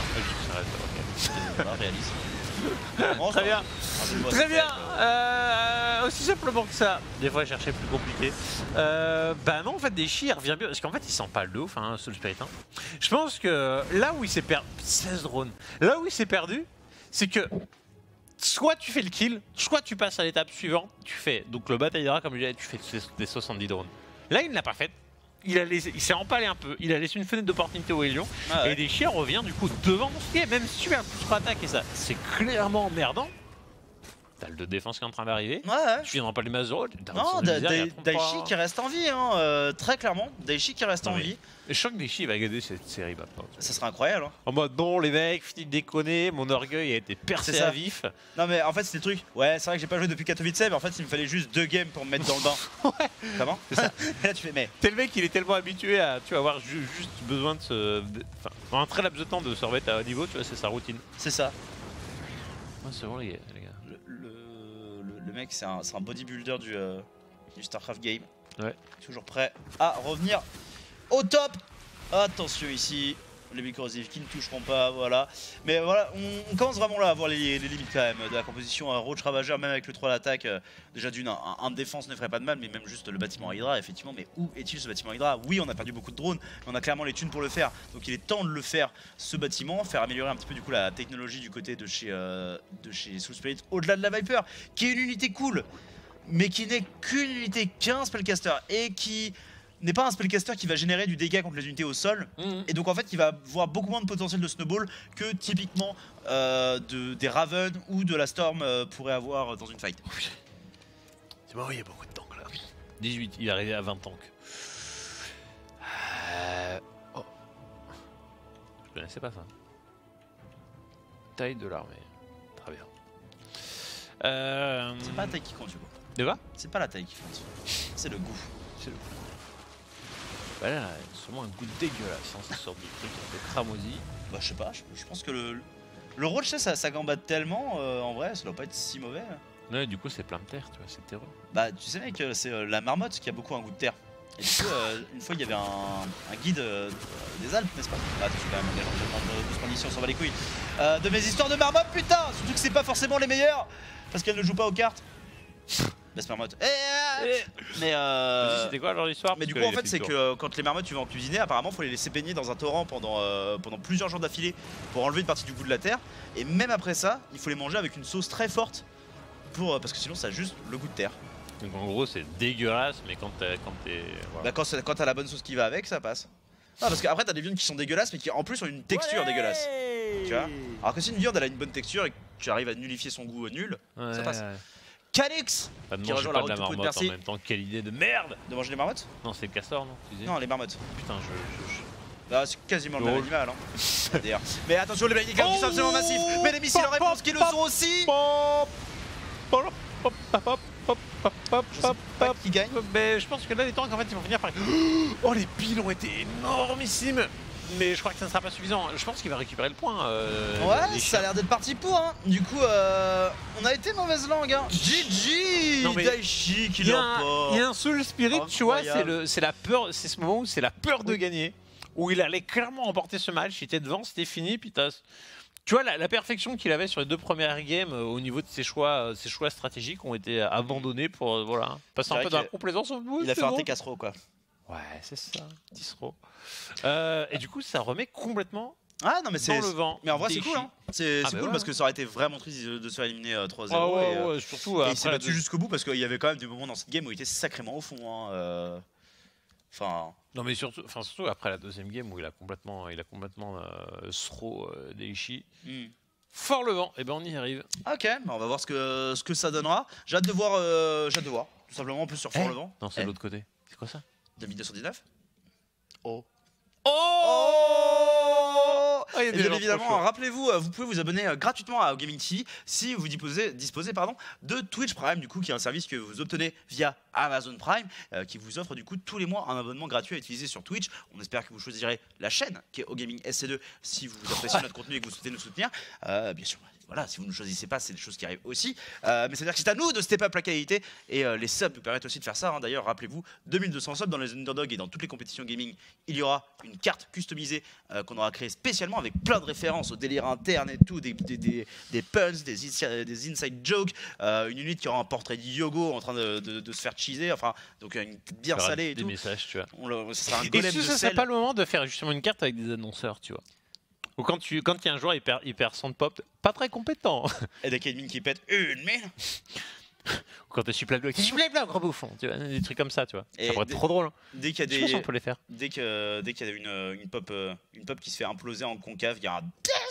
Speaker 6: réalise.
Speaker 4: Très bien. Très bien. Aussi simplement que ça. Des fois, je cherchais plus compliqué. Bah non, en fait, Deshi revient bien. Parce qu'en fait, il s'en parle de ouf, hein, Soul Spirit. Hein. Je pense que là où il s'est perdu. 16 drones. Là où il s'est perdu, c'est que. Soit tu fais le kill, soit tu passes à l'étape suivante. Tu fais donc le bataille d'Hydra, comme je disais, tu fais des 70 drones. Là, il ne l'a pas fait. Il s'est empalé un peu, il a laissé une fenêtre d'opportunité au Hélion et Deshi revient du coup devant ce qui est, même si tu as plus attaque et ça, c'est clairement emmerdant. T'as le de défense qui est en train d'arriver, tu viens d'empaler Mazoro.
Speaker 6: Non, Daichi qui reste en vie, hein, très clairement, Daichi qui reste en vie.
Speaker 4: Et je sens que Daichi va gagner cette série maintenant.
Speaker 6: Ça serait incroyable. Hein.
Speaker 4: En mode bon les mecs, fini de déconner, mon orgueil a été percé à vif.
Speaker 6: Non mais en fait c'était le truc, ouais c'est vrai que j'ai pas joué depuis Katowice, mais en fait il me fallait juste 2 games pour me mettre dans le bain.
Speaker 4: Ouais.
Speaker 6: Comment? C'est ça. Et là tu fais mais...
Speaker 4: T'es le mec il est tellement habitué à avoir juste besoin de se... Enfin, un très laps de temps de se remettre à niveau, tu vois, c'est sa routine.
Speaker 6: C'est ça.
Speaker 4: Ouais, c'est bon les gars.
Speaker 6: Le mec c'est un bodybuilder du StarCraft game.
Speaker 4: Ouais.
Speaker 6: Toujours prêt à revenir au top. Attention ici, les billes corrosives qui ne toucheront pas, voilà. Mais voilà, on commence vraiment là à voir les limites quand même de la composition. Roach Ravageur, même avec le 3 d'attaque, déjà d'une, un de défense ne ferait pas de mal, mais même juste le bâtiment Hydra, effectivement. Mais où est-il ce bâtiment Hydra? Oui, on a perdu beaucoup de drones, mais on a clairement les thunes pour le faire. Donc il est temps de le faire, ce bâtiment, faire améliorer un petit peu du coup la technologie du côté de chez Soul Spirit, au-delà de la Viper, qui est une unité cool, mais qui n'est qu'une unité qu'un spellcaster et qui n'est pas un spellcaster qui va générer du dégât contre les unités au sol, et donc en fait il va avoir beaucoup moins de potentiel de snowball que typiquement des Raven ou de la Storm pourrait avoir dans une fight.
Speaker 4: C'est bon, il y a beaucoup de tanks là. 18, il est arrivé à 20 tanks. Oh. Je connaissais pas ça. Taille de l'armée. Très bien.
Speaker 6: C'est pas la taille qui compte, du coup.
Speaker 4: De quoi?
Speaker 6: C'est pas la taille qui compte. C'est le goût.
Speaker 4: C'est le goût. Bah là, sûrement un goût dégueulasse, hein, cette sorte de truc un peu cramoisi.
Speaker 6: Bah, je sais pas, je pense que le rôle, je sais, ça gambade tellement, en vrai, ça doit pas être si mauvais.
Speaker 4: Ouais, du coup, c'est plein de terre, tu vois, c'est terreux.
Speaker 6: Bah, tu sais, mec, c'est la marmotte qui a beaucoup un goût de terre. Et du coup, une fois, il y avait un guide des Alpes, n'est-ce pas? Ah, attention, quand même, on est en doucement ici, on s'en bat les couilles. De mes histoires de marmotte, putain! Surtout que c'est pas forcément les meilleures, parce qu'elles ne jouent pas aux cartes. Baisse marmotte. Mais
Speaker 4: C'était quoi alors l'histoire?
Speaker 6: Mais du coup, en fait, c'est que quand les marmottes, tu vas en cuisiner, apparemment, faut les laisser baigner dans un torrent pendant plusieurs jours d'affilée pour enlever une partie du goût de la terre. Et même après ça, il faut les manger avec une sauce très forte parce que sinon, ça a juste le goût de terre.
Speaker 4: Donc en gros, c'est dégueulasse, mais quand t'es. Voilà.
Speaker 6: Bah, quand t'as la bonne sauce qui va avec, ça passe. Ah, parce qu'après, t'as des viandes qui sont dégueulasses, mais qui en plus ont une texture dégueulasse. Tu vois? Alors que si une viande elle a une bonne texture et que tu arrives à nullifier son goût nul, ça passe. Calix
Speaker 4: Pas de
Speaker 6: qui
Speaker 4: manger
Speaker 6: rejoint
Speaker 4: pas
Speaker 6: la
Speaker 4: de la
Speaker 6: route de
Speaker 4: marmotte en
Speaker 6: Percy.
Speaker 4: même temps, quelle idée de merde!
Speaker 6: De manger les marmottes?
Speaker 4: Non, c'est le castor, non? Tu disais
Speaker 6: Non, les marmottes.
Speaker 4: Putain,
Speaker 6: Bah, c'est quasiment le même animal, hein. D'ailleurs. Mais attention, les Black qui sont absolument massifs. Mais les missiles en réponse qui le sont aussi. Je sais pas qui gagne.
Speaker 4: Mais je pense que là, les tanks, en fait, ils vont finir par. Oh, les piles ont été énormissimes! Mais je crois que ça ne sera pas suffisant. Je pense qu'il va récupérer le point.
Speaker 6: Ouais, ça a l'air d'être parti pour. Hein. Du coup, on a été mauvaise langue. Hein. GG
Speaker 4: Non, mais
Speaker 6: Daichi qui
Speaker 4: Il y
Speaker 6: l'emporte.
Speaker 4: a un Soul Spirit, tu vois,
Speaker 6: Incroyable.
Speaker 4: c'est la peur, c'est ce moment où c'est la peur de gagner, où il allait clairement emporter ce match, il était devant, c'était fini, puis tu vois la perfection qu'il avait sur les 2 premières games au niveau de ses choix stratégiques ont été abandonnés pour voilà, passer un peu dans la complaisance.
Speaker 6: Il a fait un T-Castro quoi.
Speaker 4: Ouais, c'est ça, Tissereau. Et du coup, ça remet complètement
Speaker 6: Ah non mais c'est
Speaker 4: dans le vent.
Speaker 6: mais en vrai c'est cool hein. C'est
Speaker 4: bah
Speaker 6: cool
Speaker 4: ouais.
Speaker 6: parce que ça aurait été vraiment triste de se faire éliminer 3-0
Speaker 4: Ah ouais,
Speaker 6: et,
Speaker 4: ouais, surtout
Speaker 6: et il s'est
Speaker 4: après
Speaker 6: battu jusqu'au bout parce qu'il y avait quand même des moments dans cette game où il était sacrément au fond hein. Enfin
Speaker 4: non mais surtout après la deuxième game où il a complètement throw Daichi. Fort le vent, et ben on y arrive.
Speaker 6: ok, bah on va voir ce que ça donnera. J'ai hâte de voir tout simplement en plus sur Fort le vent.
Speaker 4: Non, c'est de l'autre côté. C'est quoi ça?
Speaker 6: 2219.
Speaker 4: Oh.
Speaker 6: Et bien évidemment, rappelez-vous, vous pouvez vous abonner gratuitement à Gaming TV si vous disposez de Twitch Prime, du coup, qui est un service que vous obtenez via Amazon Prime, qui vous offre du coup tous les mois un abonnement gratuit à utiliser sur Twitch. On espère que vous choisirez la chaîne qui est OGaming SC2 si vous appréciez notre contenu et que vous souhaitez nous soutenir. Bien sûr. Voilà, si vous ne choisissez pas, c'est des choses qui arrivent aussi. Mais c'est-à-dire que c'est à nous de step up la qualité. Et les subs nous permettent aussi de faire ça. Hein. D'ailleurs, rappelez-vous, 2200 subs dans les underdogs et dans toutes les compétitions gaming, il y aura une carte customisée qu'on aura créée spécialement avec plein de références au délire interne et tout, des puns, des inside jokes, une unité qui aura un portrait de Yogo en train de se faire cheeser. Enfin, donc une bien salée et
Speaker 4: des
Speaker 6: tout.
Speaker 4: messages, tu vois.
Speaker 6: Ça sera un
Speaker 4: Et
Speaker 6: golem
Speaker 4: est-ce
Speaker 6: de
Speaker 4: que ça
Speaker 6: sel.
Speaker 4: serait pas le moment de faire justement une carte avec des annonceurs, tu vois? Ou quand il y a un joueur hyper sandpop, pas très compétent.
Speaker 6: Et des Kedmin qui pètent une mine.
Speaker 4: Ou quand t'es super bloc, gros bouffon, tu vois, des trucs comme ça, tu vois.
Speaker 6: Et
Speaker 4: ça pourrait être trop drôle. Hein.
Speaker 6: Dès qu'il y a
Speaker 4: Je pense qu'on peut les faire.
Speaker 6: Dès qu'il y a une pop qui se fait imploser en concave, il y a un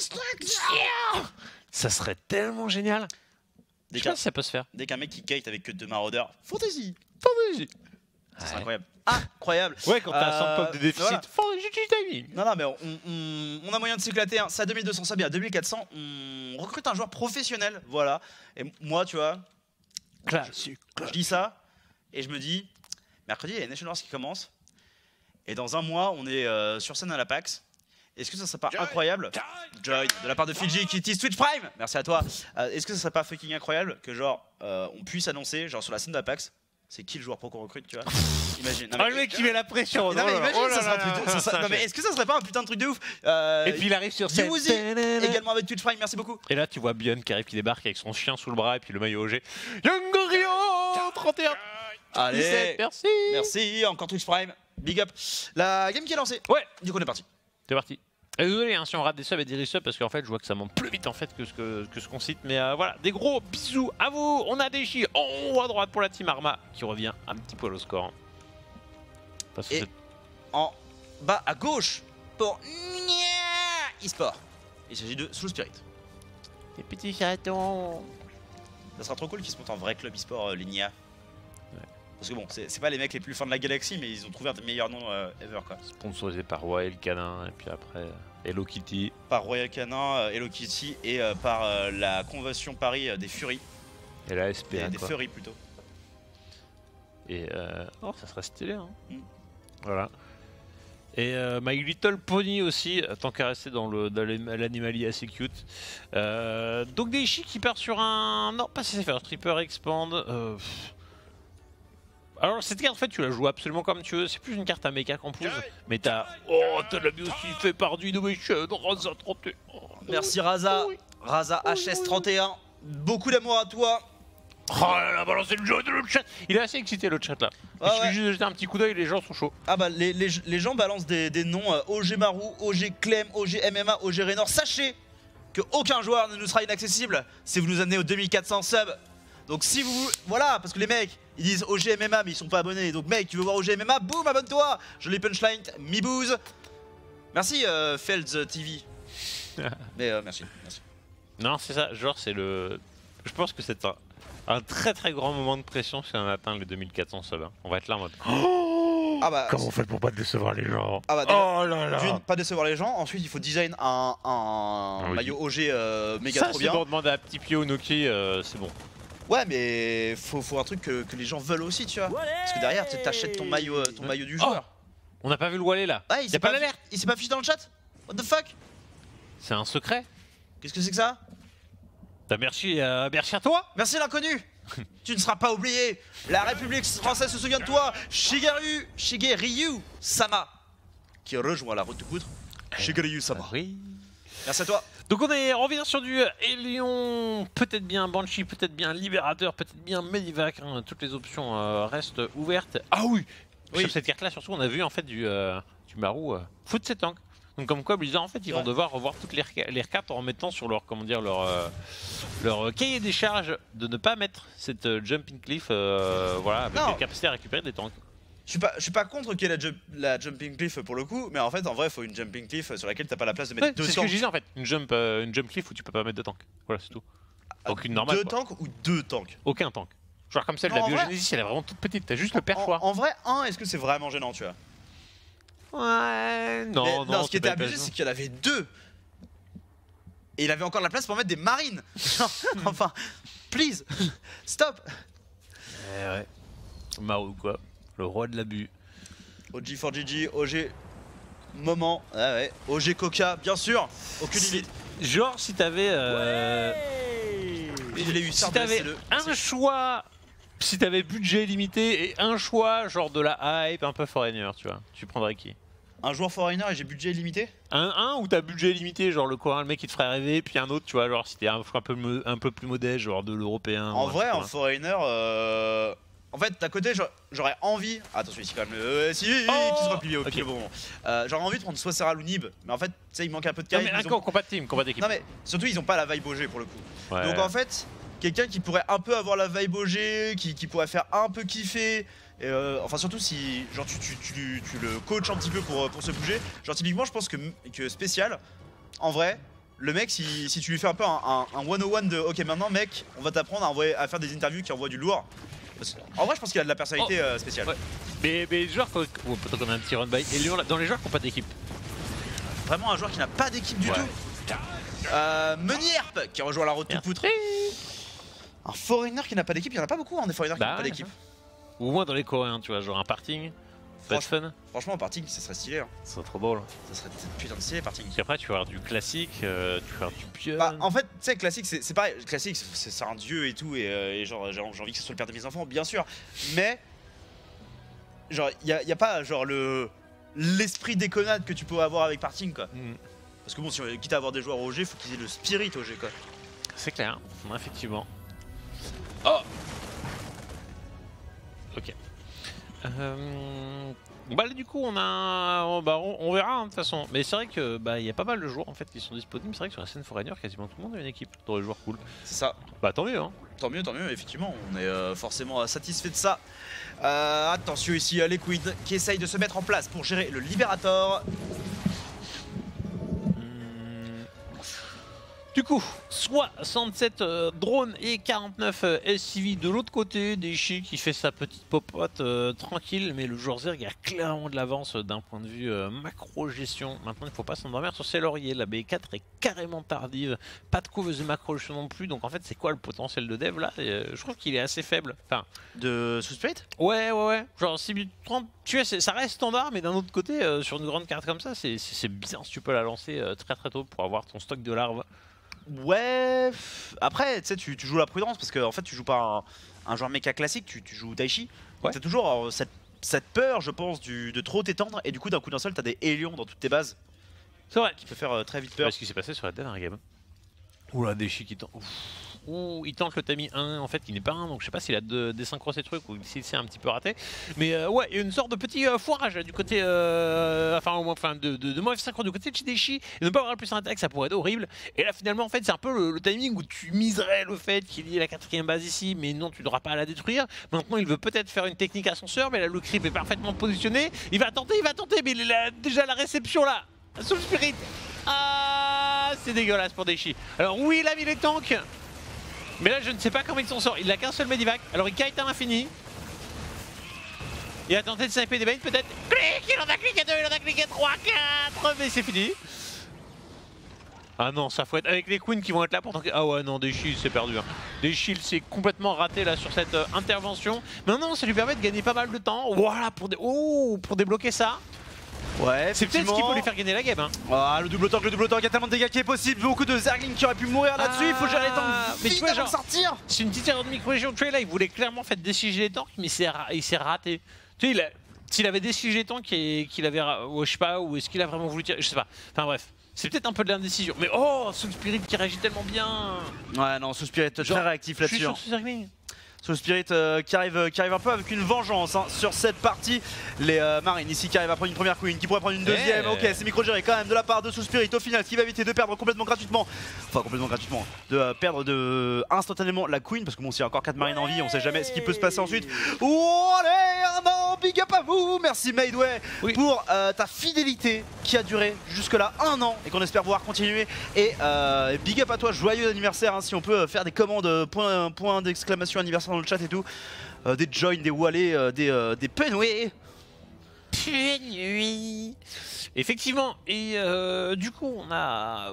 Speaker 4: Ça serait tellement génial.
Speaker 6: dès
Speaker 4: Je sais pas si ça peut se faire.
Speaker 6: qu'un mec qui kite avec que 2 maraudeurs. Fantasy. Ça serait incroyable. Incroyable.
Speaker 4: Ouais, quand t'as un sandpop de déficit.
Speaker 6: voilà.
Speaker 4: J'ai
Speaker 6: Non, mais on a moyen de s'éclater. Hein. C'est à 2200 subs et à 2400, on recrute un joueur professionnel. Voilà. Et moi, tu vois, je dis ça et je me dis, mercredi, il y a les Nation Wars qui commence. Et dans un mois, on est sur scène à la PAX. Est-ce que ça serait pas incroyable, Joy, de la part de Fiji qui tease Twitch Prime, merci à toi. Est-ce que ça serait pas fucking incroyable que genre on puisse annoncer genre sur la scène de la PAX, c'est qui le joueur pro qu'on recrute, tu vois? Imagine.
Speaker 4: Oh, le mec qui met la pression.
Speaker 6: Non, mais imagine, ça sera plutôt. Non mais est-ce que ça serait pas un putain de truc de ouf?
Speaker 4: Et puis il arrive sur scène.
Speaker 6: Diwoozy, également avec Twitch Prime, merci beaucoup.
Speaker 4: Et là, tu vois Bion qui arrive, qui débarque avec son chien sous le bras et puis le maillot OG. Youngorio 31.
Speaker 6: Allez,
Speaker 4: 17, merci.
Speaker 6: merci, encore Twitch Prime, big up. La game qui est lancée.
Speaker 4: Ouais,
Speaker 6: Du coup on est parti.
Speaker 4: c'est parti. Et désolé hein, si on rate des subs et des resubs parce qu'en fait je vois que ça monte plus vite en fait que ce qu'on cite. Mais voilà, des gros bisous à vous. On a des chi en haut à droite pour la team Arma qui revient un petit peu au score. Parce que
Speaker 6: Et en bas à gauche pour eSport. Il s'agit de Soul Spirit.
Speaker 4: des petits chatons.
Speaker 6: Ça sera trop cool qu'ils se montent en vrai club eSport, les Nia. Parce que bon, c'est pas les mecs les plus fans de la galaxie, mais ils ont trouvé un des meilleurs noms ever quoi.
Speaker 4: Sponsorisé par Royal Canin et puis après Hello Kitty.
Speaker 6: Par Royal Canin, Hello Kitty et par la Convention Paris des Furies.
Speaker 4: Et la SPA
Speaker 6: Des
Speaker 4: quoi.
Speaker 6: Furies plutôt.
Speaker 4: Et oh ça serait stylé hein.
Speaker 6: Mm.
Speaker 4: Voilà. Et My Little Pony aussi, tant qu'à rester dans l'animalier assez cute. Donc Daichi qui part sur un... Non, pas c'est faire Stripper Expand. Alors cette carte en fait tu la joues absolument comme tu veux, c'est plus une carte à méca qu'en plus. Mais t'as... Oh t'as la aussi fait par du Innovation, Raza 31.
Speaker 3: Merci Raza, Raza HS31, beaucoup d'amour à toi.
Speaker 4: Oh là là, balancez le jeu de le chat. Il est assez excité le chat là. Il suffit juste de jeter un petit coup d'œil, les gens sont chauds.
Speaker 3: Ah bah les gens balancent des noms OG Maru, OG Clem, OG MMA, OG Raynor. Sachez que aucun joueur ne nous sera inaccessible si vous nous amenez aux 2400 subs. Donc si vous... Voilà, parce que les mecs, ils disent OG MMA mais ils sont pas abonnés. Donc mec, tu veux voir OG MMA, boum, abonne-toi. Jolie punchline, mi-booze. Merci Felds TV. Mais merci.
Speaker 4: Non c'est ça, genre c'est le... Je pense que c'est un très très grand moment de pression si on atteint les 2400 subs. Hein. On va être là en mode... Oh
Speaker 3: ah bah,
Speaker 4: comment on fait pour pas décevoir les gens?
Speaker 3: Ah bah,
Speaker 4: oh là là.
Speaker 3: D'une, pas décevoir les gens. Ensuite, il faut design un maillot OG méga trop bien.
Speaker 4: Ça, c'est pour demander à Petit Pio Noki, c'est bon.
Speaker 3: Ouais, mais faut un truc que les gens veulent aussi, tu vois. Parce que derrière, t'achètes ton maillot du joueur.
Speaker 4: On n'a pas vu le Wallet là.
Speaker 3: Ah, il s'est pas l'alerte. Il s'est pas affiché dans le chat. What the fuck?
Speaker 4: C'est un secret.
Speaker 3: Qu'est-ce que c'est que ça?
Speaker 4: Merci à toi.
Speaker 3: Merci l'inconnu. Tu ne seras pas oublié. La République française se souvient de toi. Shigeru Sama, qui rejoint la route de poudre. Shigeru Sama.
Speaker 4: Oui.
Speaker 3: Merci à toi.
Speaker 4: Donc on revient sur du Hélion, peut-être bien Banshee, peut-être bien Libérateur, peut-être bien Medivac. Hein. Toutes les options restent ouvertes. Ah oui. Sur cette carte-là, surtout, on a vu en fait du Maru foot ses tanks. Donc comme quoi Blizzard en fait ils vont devoir revoir toutes les cartes en remettant sur leur leur cahier des charges de ne pas mettre cette jumping cliff voilà avec les capacités à récupérer des tanks.
Speaker 3: Je suis pas contre qu'il y ait la jumping cliff pour le coup, mais en fait en vrai il faut une jumping cliff sur laquelle t'as pas la place de mettre deux tanks.
Speaker 4: C'est ce que je disais en fait, une jump cliff où tu peux pas mettre de tanks. Voilà c'est tout. Aucune normale.
Speaker 3: Deux tanks ou deux tanks?
Speaker 4: Aucun tank. Genre comme celle de la Biogenesis, elle est vraiment toute petite, t'as juste le perchoir.
Speaker 3: En vrai, est-ce que c'est vraiment gênant, tu vois?
Speaker 4: Ouais, non,
Speaker 3: ce qui était abusé, c'est qu'il y en avait deux. Et il avait encore la place pour mettre des marines. Enfin, please, stop.
Speaker 4: Ouais. Maru quoi, le roi de l'abus.
Speaker 3: OG4GG, OG Moment, ouais. OG Coca, bien sûr, aucune limite.
Speaker 4: Genre si t'avais
Speaker 3: Je l'ai eu,
Speaker 4: si t'avais un choix, si t'avais budget limité et un choix genre de la hype un peu foreigner, tu vois, tu prendrais qui?
Speaker 3: Un joueur foreigner et j'ai budget limité?
Speaker 4: Un où t'as budget limité, genre le coréen, le mec qui te ferait rêver, puis un autre, tu vois, genre si t'es un peu plus modeste, genre de l'européen.
Speaker 3: En vrai, en foreigner, en fait, d'un côté, j'aurais envie. Attends, celui-ci quand même. Qui se replie au pied, bon. J'aurais envie de prendre soit Serral ou Nib, mais en fait, tu sais, il manque un peu de carré.
Speaker 4: Non, mais un combat de team, combat d'équipe.
Speaker 3: Non, mais surtout, ils ont pas la vibe OG pour le coup.
Speaker 4: Ouais.
Speaker 3: Donc en fait, quelqu'un qui pourrait un peu avoir la vibe OG, qui pourrait faire un peu kiffer. Enfin surtout si genre tu le coaches un petit peu pour se bouger. Genre typiquement je pense que Spécial, en vrai, le mec si tu lui fais un peu un 101 de ok maintenant mec on va t'apprendre à faire des interviews qui envoient du lourd. En vrai je pense qu'il a de la personnalité spéciale.
Speaker 4: Ouais. Mais les joueurs, peut-être qu'on a un petit run by. Et dans les joueurs qui n'ont pas d'équipe.
Speaker 3: Vraiment un joueur qui n'a pas d'équipe du tout. Menierp qui rejoint la route de poutre. Un foreigner qui n'a pas d'équipe, il n'y en a pas beaucoup des foreigners qui n'ont pas d'équipe.
Speaker 4: Ou moins dans les coréens, tu vois, genre un parting. Fun.
Speaker 3: Franchement, un parting, ça serait stylé. Hein.
Speaker 4: Ça serait trop beau là.
Speaker 3: Ça serait putain de stylé, parting.
Speaker 4: Puis après, tu vas avoir du classique, tu vas avoir du pieux.
Speaker 3: Bah, en fait, tu sais, classique, c'est pareil. Classique, c'est un dieu et tout, et genre, j'ai envie que ce soit le père de mes enfants, bien sûr. Mais, genre, y a pas, genre, l'esprit déconnade que tu peux avoir avec parting, quoi. Parce que bon, si quitte à avoir des joueurs OG, faut qu'ils aient le spirit OG, quoi.
Speaker 4: C'est clair, effectivement. Oh! Ok. Bah là, du coup on verra hein, de toute façon. Mais c'est vrai que il y a pas mal de joueurs en fait qui sont disponibles. C'est vrai que sur la scène foreigner quasiment tout le monde a une équipe dans les joueurs cool.
Speaker 3: C'est ça.
Speaker 4: Bah tant mieux hein.
Speaker 3: Tant mieux, effectivement. On est forcément satisfait de ça. Attention ici à Liquid qui essaye de se mettre en place pour gérer le Libérator.
Speaker 4: Du coup, 67 drones et 49 SCV de l'autre côté. Daichi qui fait sa petite popote tranquille, mais le joueur Zerg a clairement de l'avance d'un point de vue macro-gestion. Maintenant, il ne faut pas s'endormir sur ses lauriers. La B4 est carrément tardive, pas de couveuse de macro-gestion non plus. Donc en fait, c'est quoi le potentiel de dev là? Je trouve qu'il est assez faible. Enfin,
Speaker 3: de Soul Spirit.
Speaker 4: Ouais. Genre 6 minutes 30, tu vois, ça reste standard, mais d'un autre côté, sur une grande carte comme ça, c'est bien si tu peux la lancer très tôt pour avoir ton stock de larves.
Speaker 3: Ouais, après tu sais, tu joues la prudence parce que en fait tu joues pas un joueur méca classique, tu joues Daichi.
Speaker 4: Ouais.
Speaker 3: T'as toujours cette peur, je pense, de trop t'étendre et du coup d'un coup d'un seul t'as des hélions dans toutes tes bases.
Speaker 4: C'est vrai.
Speaker 3: Qui peut faire très vite peur.
Speaker 4: Ce qui s'est passé sur la dernière game. Oula, Daichi qui tente. Ouh, il tente le Tami 1, en fait il n'est pas 1, donc je sais pas s'il a désynchro ces trucs ou s'il s'est un petit peu raté. Mais ouais, il y a une sorte de petit foirage du côté, de mauvais synchro du côté de Daichi. Et ne pas avoir le plus attaque, ça pourrait être horrible. Et là finalement en fait c'est un peu le timing où tu miserais le fait qu'il y ait la 4ème base ici, mais non tu n'auras pas à la détruire. Maintenant il veut peut-être faire une technique ascenseur, mais là le creep est parfaitement positionné. Il va tenter, mais il a déjà la réception là. Soul Spirit. Ah, c'est dégueulasse pour Daichi. Alors oui, il a mis les tanks. Mais là je ne sais pas comment il s'en sort, il n'a qu'un seul medivac, alors il kite à l'infini. Il a tenté de sniper des bains peut-être. Clic, il en a cliqué 2, il en a cliqué 3, 4, mais c'est fini. Ah non, ça faut être avec les queens qui vont être là pour tanker. Ah ouais non, Daichi c'est perdu. Daichi c'est complètement raté là sur cette intervention. Mais non, ça lui permet de gagner pas mal de temps. Voilà, pour débloquer ça.
Speaker 3: Ouais,
Speaker 4: c'est peut-être ce qui peut lui faire gagner la game. Hein.
Speaker 3: Ah, le double tank, il y a tellement de dégâts qui est possible. Beaucoup de Zerglings qui auraient pu mourir là-dessus. Il faut gérer les tanks vite avant de sortir.
Speaker 4: C'est une petite erreur de micro-région. Tu vois, là, il voulait clairement faire déchiger les tanks, mais il s'est raté. Tu sais, s'il avait déchigé les tanks et qu'il avait. Je sais pas, ou est-ce qu'il a vraiment voulu tirer? Je sais pas. Enfin bref. C'est peut-être un peu de l'indécision. Mais oh, Soul Spirit qui réagit tellement bien.
Speaker 3: Ouais, non, Soul Spirit très réactif là-dessus.
Speaker 4: Je suis sur ce Zergling.
Speaker 3: Soul Spirit qui arrive un peu avec une vengeance sur cette partie. Les Marines ici qui arrivent à prendre une première queen, qui pourrait prendre une deuxième. Ok, c'est micro-géré quand même de la part de Soul Spirit au final, qui va éviter de perdre complètement gratuitement. Enfin, complètement gratuitement. De perdre instantanément la queen, parce que bon, s'il y a encore 4 marines en vie, on sait jamais ce qui peut se passer ensuite. Oh, allez, non, big up à vous. Merci Maidway pour ta fidélité qui a duré jusque-là 1 an et qu'on espère voir continuer. Et big up à toi, joyeux anniversaire. Hein, si on peut faire des commandes, point d'exclamation anniversaire dans le chat et tout, des joins, des wallets, des penoués.
Speaker 4: Effectivement, et du coup on a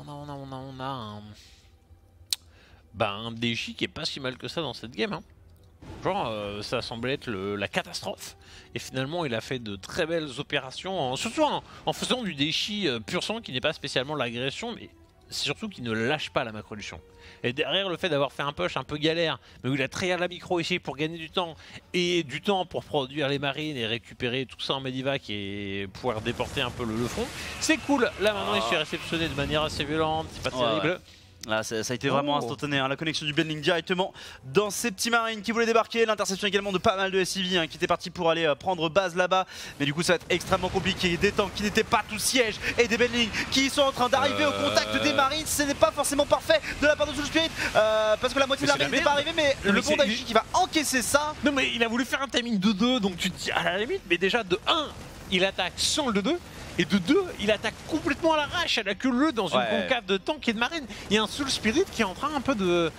Speaker 4: un Daichi qui est pas si mal que ça dans cette game. Hein. Genre ça semblait être la catastrophe et finalement il a fait de très belles opérations, surtout en faisant du Daichi pur sang qui n'est pas spécialement l'agression, mais c'est surtout qu'il ne lâche pas la macro-lution. Et derrière le fait d'avoir fait un push un peu galère, mais où il a trayé la micro ici pour gagner du temps, et du temps pour produire les marines et récupérer tout ça en medivac et pouvoir déporter un peu le front, c'est cool. Là maintenant il se fait réceptionner de manière assez violente, c'est pas terrible.
Speaker 3: Ouais. Là, ça a été vraiment instantané, hein. La connexion du blending directement dans ces petits marines qui voulaient débarquer. L'interception également de pas mal de SCV qui étaient partis pour aller prendre base là-bas. Mais du coup, ça va être extrêmement compliqué. Des tanks qui n'étaient pas tout siège et des blendings qui sont en train d'arriver au contact des marines. Ce n'est pas forcément parfait de la part de Soul Spirit parce que la moitié de l'armée n'était pas arrivée. Mais le bon Daichi qui va encaisser ça.
Speaker 4: Non, mais il a voulu faire un timing de 2, donc tu te dis à la limite, mais déjà de 1, il attaque sans le 2. Et de 2, il attaque complètement à l'arrache, à la queue leu dans une concave de tank et de marine. Il y a un Soul Spirit qui est en train un peu de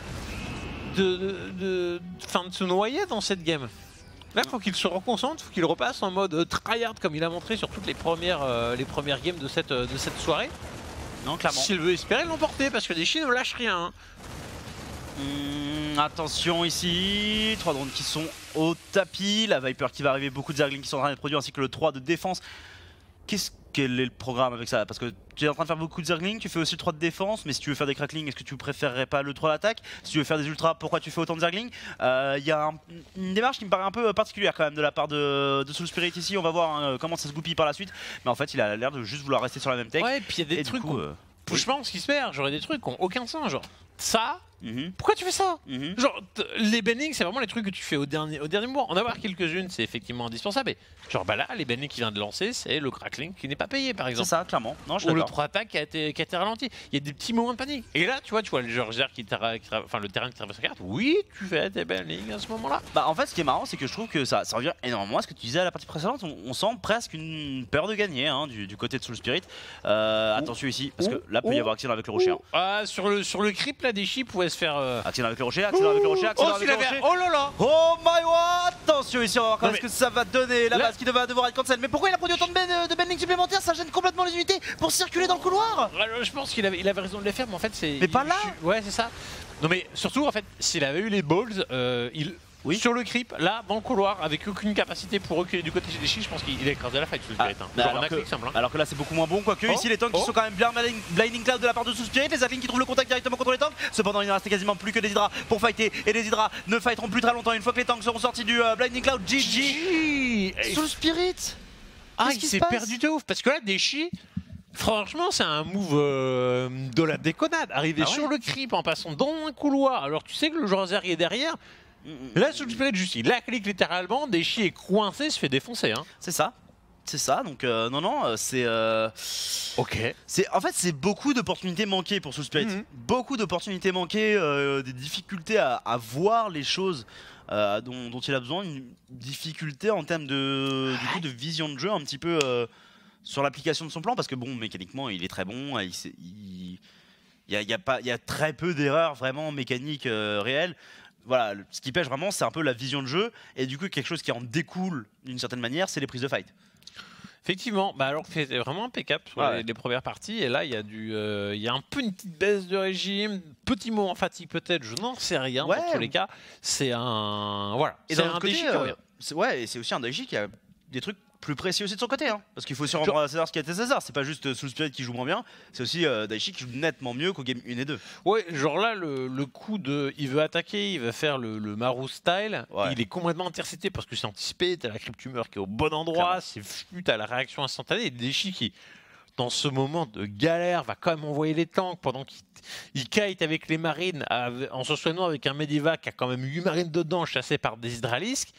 Speaker 4: se noyer dans cette game. Là, il faut qu'il se reconcentre, il faut qu'il repasse en mode tryhard comme il a montré sur toutes les premières games de cette soirée.
Speaker 3: Non, clairement.
Speaker 4: S'il veut espérer l'emporter, parce que Daichi ne lâche rien.
Speaker 3: Attention ici, 3 drones qui sont au tapis. La Viper qui va arriver, beaucoup de Zerglings qui sont en train d'être produits, ainsi que le 3 de défense. Quel est le programme avec ça? Parce que tu es en train de faire beaucoup de Zerglings, tu fais aussi le 3 de défense, mais si tu veux faire des cracklings, est-ce que tu préférerais pas le 3 d'attaque? Si tu veux faire des ultras, pourquoi tu fais autant de Zerglings? Il y a une démarche qui me paraît un peu particulière quand même de la part de Soul Spirit ici. On va voir comment ça se goupille par la suite, mais en fait il a l'air de juste vouloir rester sur la même tech.
Speaker 4: Ouais, et puis il y a des trucs où, je pense qu'il se perd, j'aurais des trucs qui n'ont aucun sens, genre ça Pourquoi tu fais ça?
Speaker 6: Mhm.
Speaker 4: Genre, les bendings, c'est vraiment les trucs que tu fais au dernier moment. En avoir quelques-unes, c'est effectivement indispensable. Mais genre, bah là, les bendings qu'il vient de lancer, c'est le crackling qui n'est pas payé, par
Speaker 6: C'est
Speaker 4: exemple.
Speaker 6: ça, clairement. Non, je suis
Speaker 4: Ou le
Speaker 6: d'accord.
Speaker 4: 3 attaques qui a été ralenti. Il y a des petits moments de panique. Et là, tu vois le Georger enfin le terrain qui traverse la carte. Oui, tu fais tes bendings à ce moment-là.
Speaker 6: Bah en fait ce qui est marrant c'est que je trouve que ça revient énormément à ce que tu disais à la partie précédente, on sent presque une peur de gagner hein, du côté de Soul Spirit. Attention ici, parce que là peut y avoir accident avec le rocher. Hein.
Speaker 4: Ah, sur le creep là, des chips pouvait se faire...
Speaker 6: Accident avec le rocher, accident avec le rocher, accident
Speaker 4: Oh,
Speaker 6: avec
Speaker 4: s'il
Speaker 6: le
Speaker 4: avait...
Speaker 6: rocher.
Speaker 4: Oh là là.
Speaker 6: Oh my god. Attention ici, on va voir
Speaker 4: Non,
Speaker 6: ce que ça va donner, la
Speaker 4: là-
Speaker 6: base qui va devoir être cancel. Mais pourquoi il a produit autant de bending supplémentaires? Ça gêne complètement les unités pour circuler dans le couloir.
Speaker 4: Je pense qu'il avait raison de les faire, mais en fait c'est...
Speaker 6: Mais pas là.
Speaker 4: Ouais, c'est ça. Non mais surtout, en fait, s'il avait eu les balls,
Speaker 6: Oui.
Speaker 4: sur le creep, là, dans le couloir, avec aucune capacité pour reculer du côté des chiffres, je pense qu'il a écrasé la fight sous le spirit.
Speaker 6: mais
Speaker 4: Genre
Speaker 6: alors
Speaker 4: un
Speaker 6: que-
Speaker 4: clic simple. Hein.
Speaker 6: Alors que là c'est beaucoup moins bon, quoique
Speaker 4: Oh,
Speaker 6: ici les tanks qui
Speaker 4: oh.
Speaker 6: sont quand même bien blinding cloud de la part de Soul Spirit, les Atlings qui trouvent le contact directement contre les tanks. Cependant il ne reste quasiment plus que des hydras pour fighter et les hydras ne fighteront plus très longtemps une fois que les tanks seront sortis du blinding cloud. GG Soul Spirit.
Speaker 4: Ah,
Speaker 6: Qu'est-ce
Speaker 4: il
Speaker 6: qui se
Speaker 4: s'est
Speaker 6: passe
Speaker 4: perdu de ouf, parce que là, Deshi, franchement, c'est un move de la déconnade. Arriver
Speaker 6: Ah ouais.
Speaker 4: sur le creep en passant dans un couloir, alors tu sais que le Jorzer est derrière. Là, Soul Spirit, juste, il la clique littéralement, Deshi est coincé, se fait défoncer. Hein.
Speaker 6: C'est ça. C'est ça, donc non, c'est...
Speaker 4: Ok.
Speaker 6: En fait, c'est beaucoup d'opportunités manquées pour Soul Spirit.
Speaker 4: Mhm.
Speaker 6: Beaucoup d'opportunités manquées, des difficultés à voir les choses dont il a besoin, une difficulté en termes de vision de jeu un petit peu sur l'application de son plan, parce que bon, mécaniquement, il est très bon, il y a très peu d'erreurs vraiment mécaniques réelles. Voilà, ce qui pêche vraiment, c'est un peu la vision de jeu, et du coup, quelque chose qui en découle d'une certaine manière, c'est les prises de fight.
Speaker 4: Effectivement, bah alors c'est vraiment impeccable sur
Speaker 6: Ouais.
Speaker 4: les premières parties, et là il y a il y a un peu une petite baisse de régime, petit moment fatigue peut-être, je n'en sais rien.
Speaker 6: Ouais.
Speaker 4: Dans tous les cas, c'est un
Speaker 6: Et
Speaker 4: c'est
Speaker 6: d'un
Speaker 4: un
Speaker 6: autre côté,
Speaker 4: Deshi qui revient.
Speaker 6: ouais, et c'est aussi un Daichi qui a des trucs plus précis aussi de son côté, hein. Parce qu'il faut aussi rendre à César ce qui a été César. C'est pas juste Soul Spirit qui joue moins bien, c'est aussi Daichi qui joue nettement mieux qu'au game 1 et 2.
Speaker 4: Ouais, genre là, le coup de. Il veut attaquer, il veut faire le Maru style.
Speaker 6: Ouais.
Speaker 4: Il est complètement intercepté parce que c'est anticipé. T'as la cryptumeur qui est au bon endroit. C'est flu, t'as la réaction instantanée. Et Deshi qui, dans ce moment de galère, va quand même envoyer les tanks pendant qu'il kite avec les marines en se soignant avec un Medivac qui a quand même 8 marines dedans chassées par des hydralisques.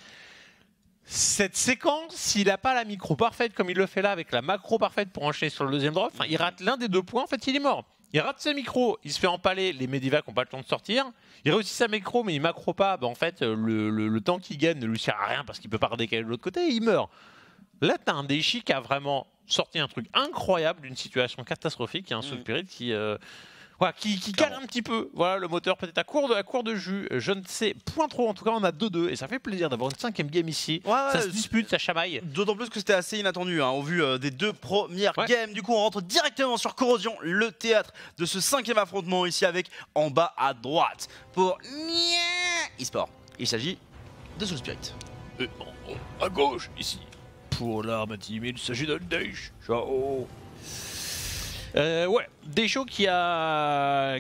Speaker 4: Cette séquence, s'il n'a pas la micro parfaite comme il le fait là avec la macro parfaite pour enchaîner sur le deuxième drop, il rate l'un des deux points, en fait il est mort. Il rate ses micros, il se fait empaler, les Medivacs n'ont pas le temps de sortir. Il réussit sa micro mais il macro pas, bah en fait le temps qu'il gagne ne lui sert à rien parce qu'il peut pas redécaler de l'autre côté et il meurt. Là t'as un Daichi qui a vraiment sorti un truc incroyable d'une situation catastrophique, il y a un Soul Spirit qui... Voilà, qui cale un petit peu. Voilà, le moteur peut-être à court de jus. Je ne sais point trop. En tout cas, on a 2-2 et ça fait plaisir d'avoir une 5ème game ici.
Speaker 6: Ouais,
Speaker 4: Ça se dispute, ça chamaille.
Speaker 6: D'autant plus que c'était assez inattendu hein, au vu des deux premières
Speaker 4: Ouais.
Speaker 6: games. Du coup, on rentre directement sur Corrosion, le théâtre de ce 5e affrontement ici avec en bas à droite pour eSport. Il s'agit de Soul Spirit.
Speaker 4: À gauche, ici. Pour l'arme team, il s'agit d'un Dash. Ciao. Ouais, Deschaux qui a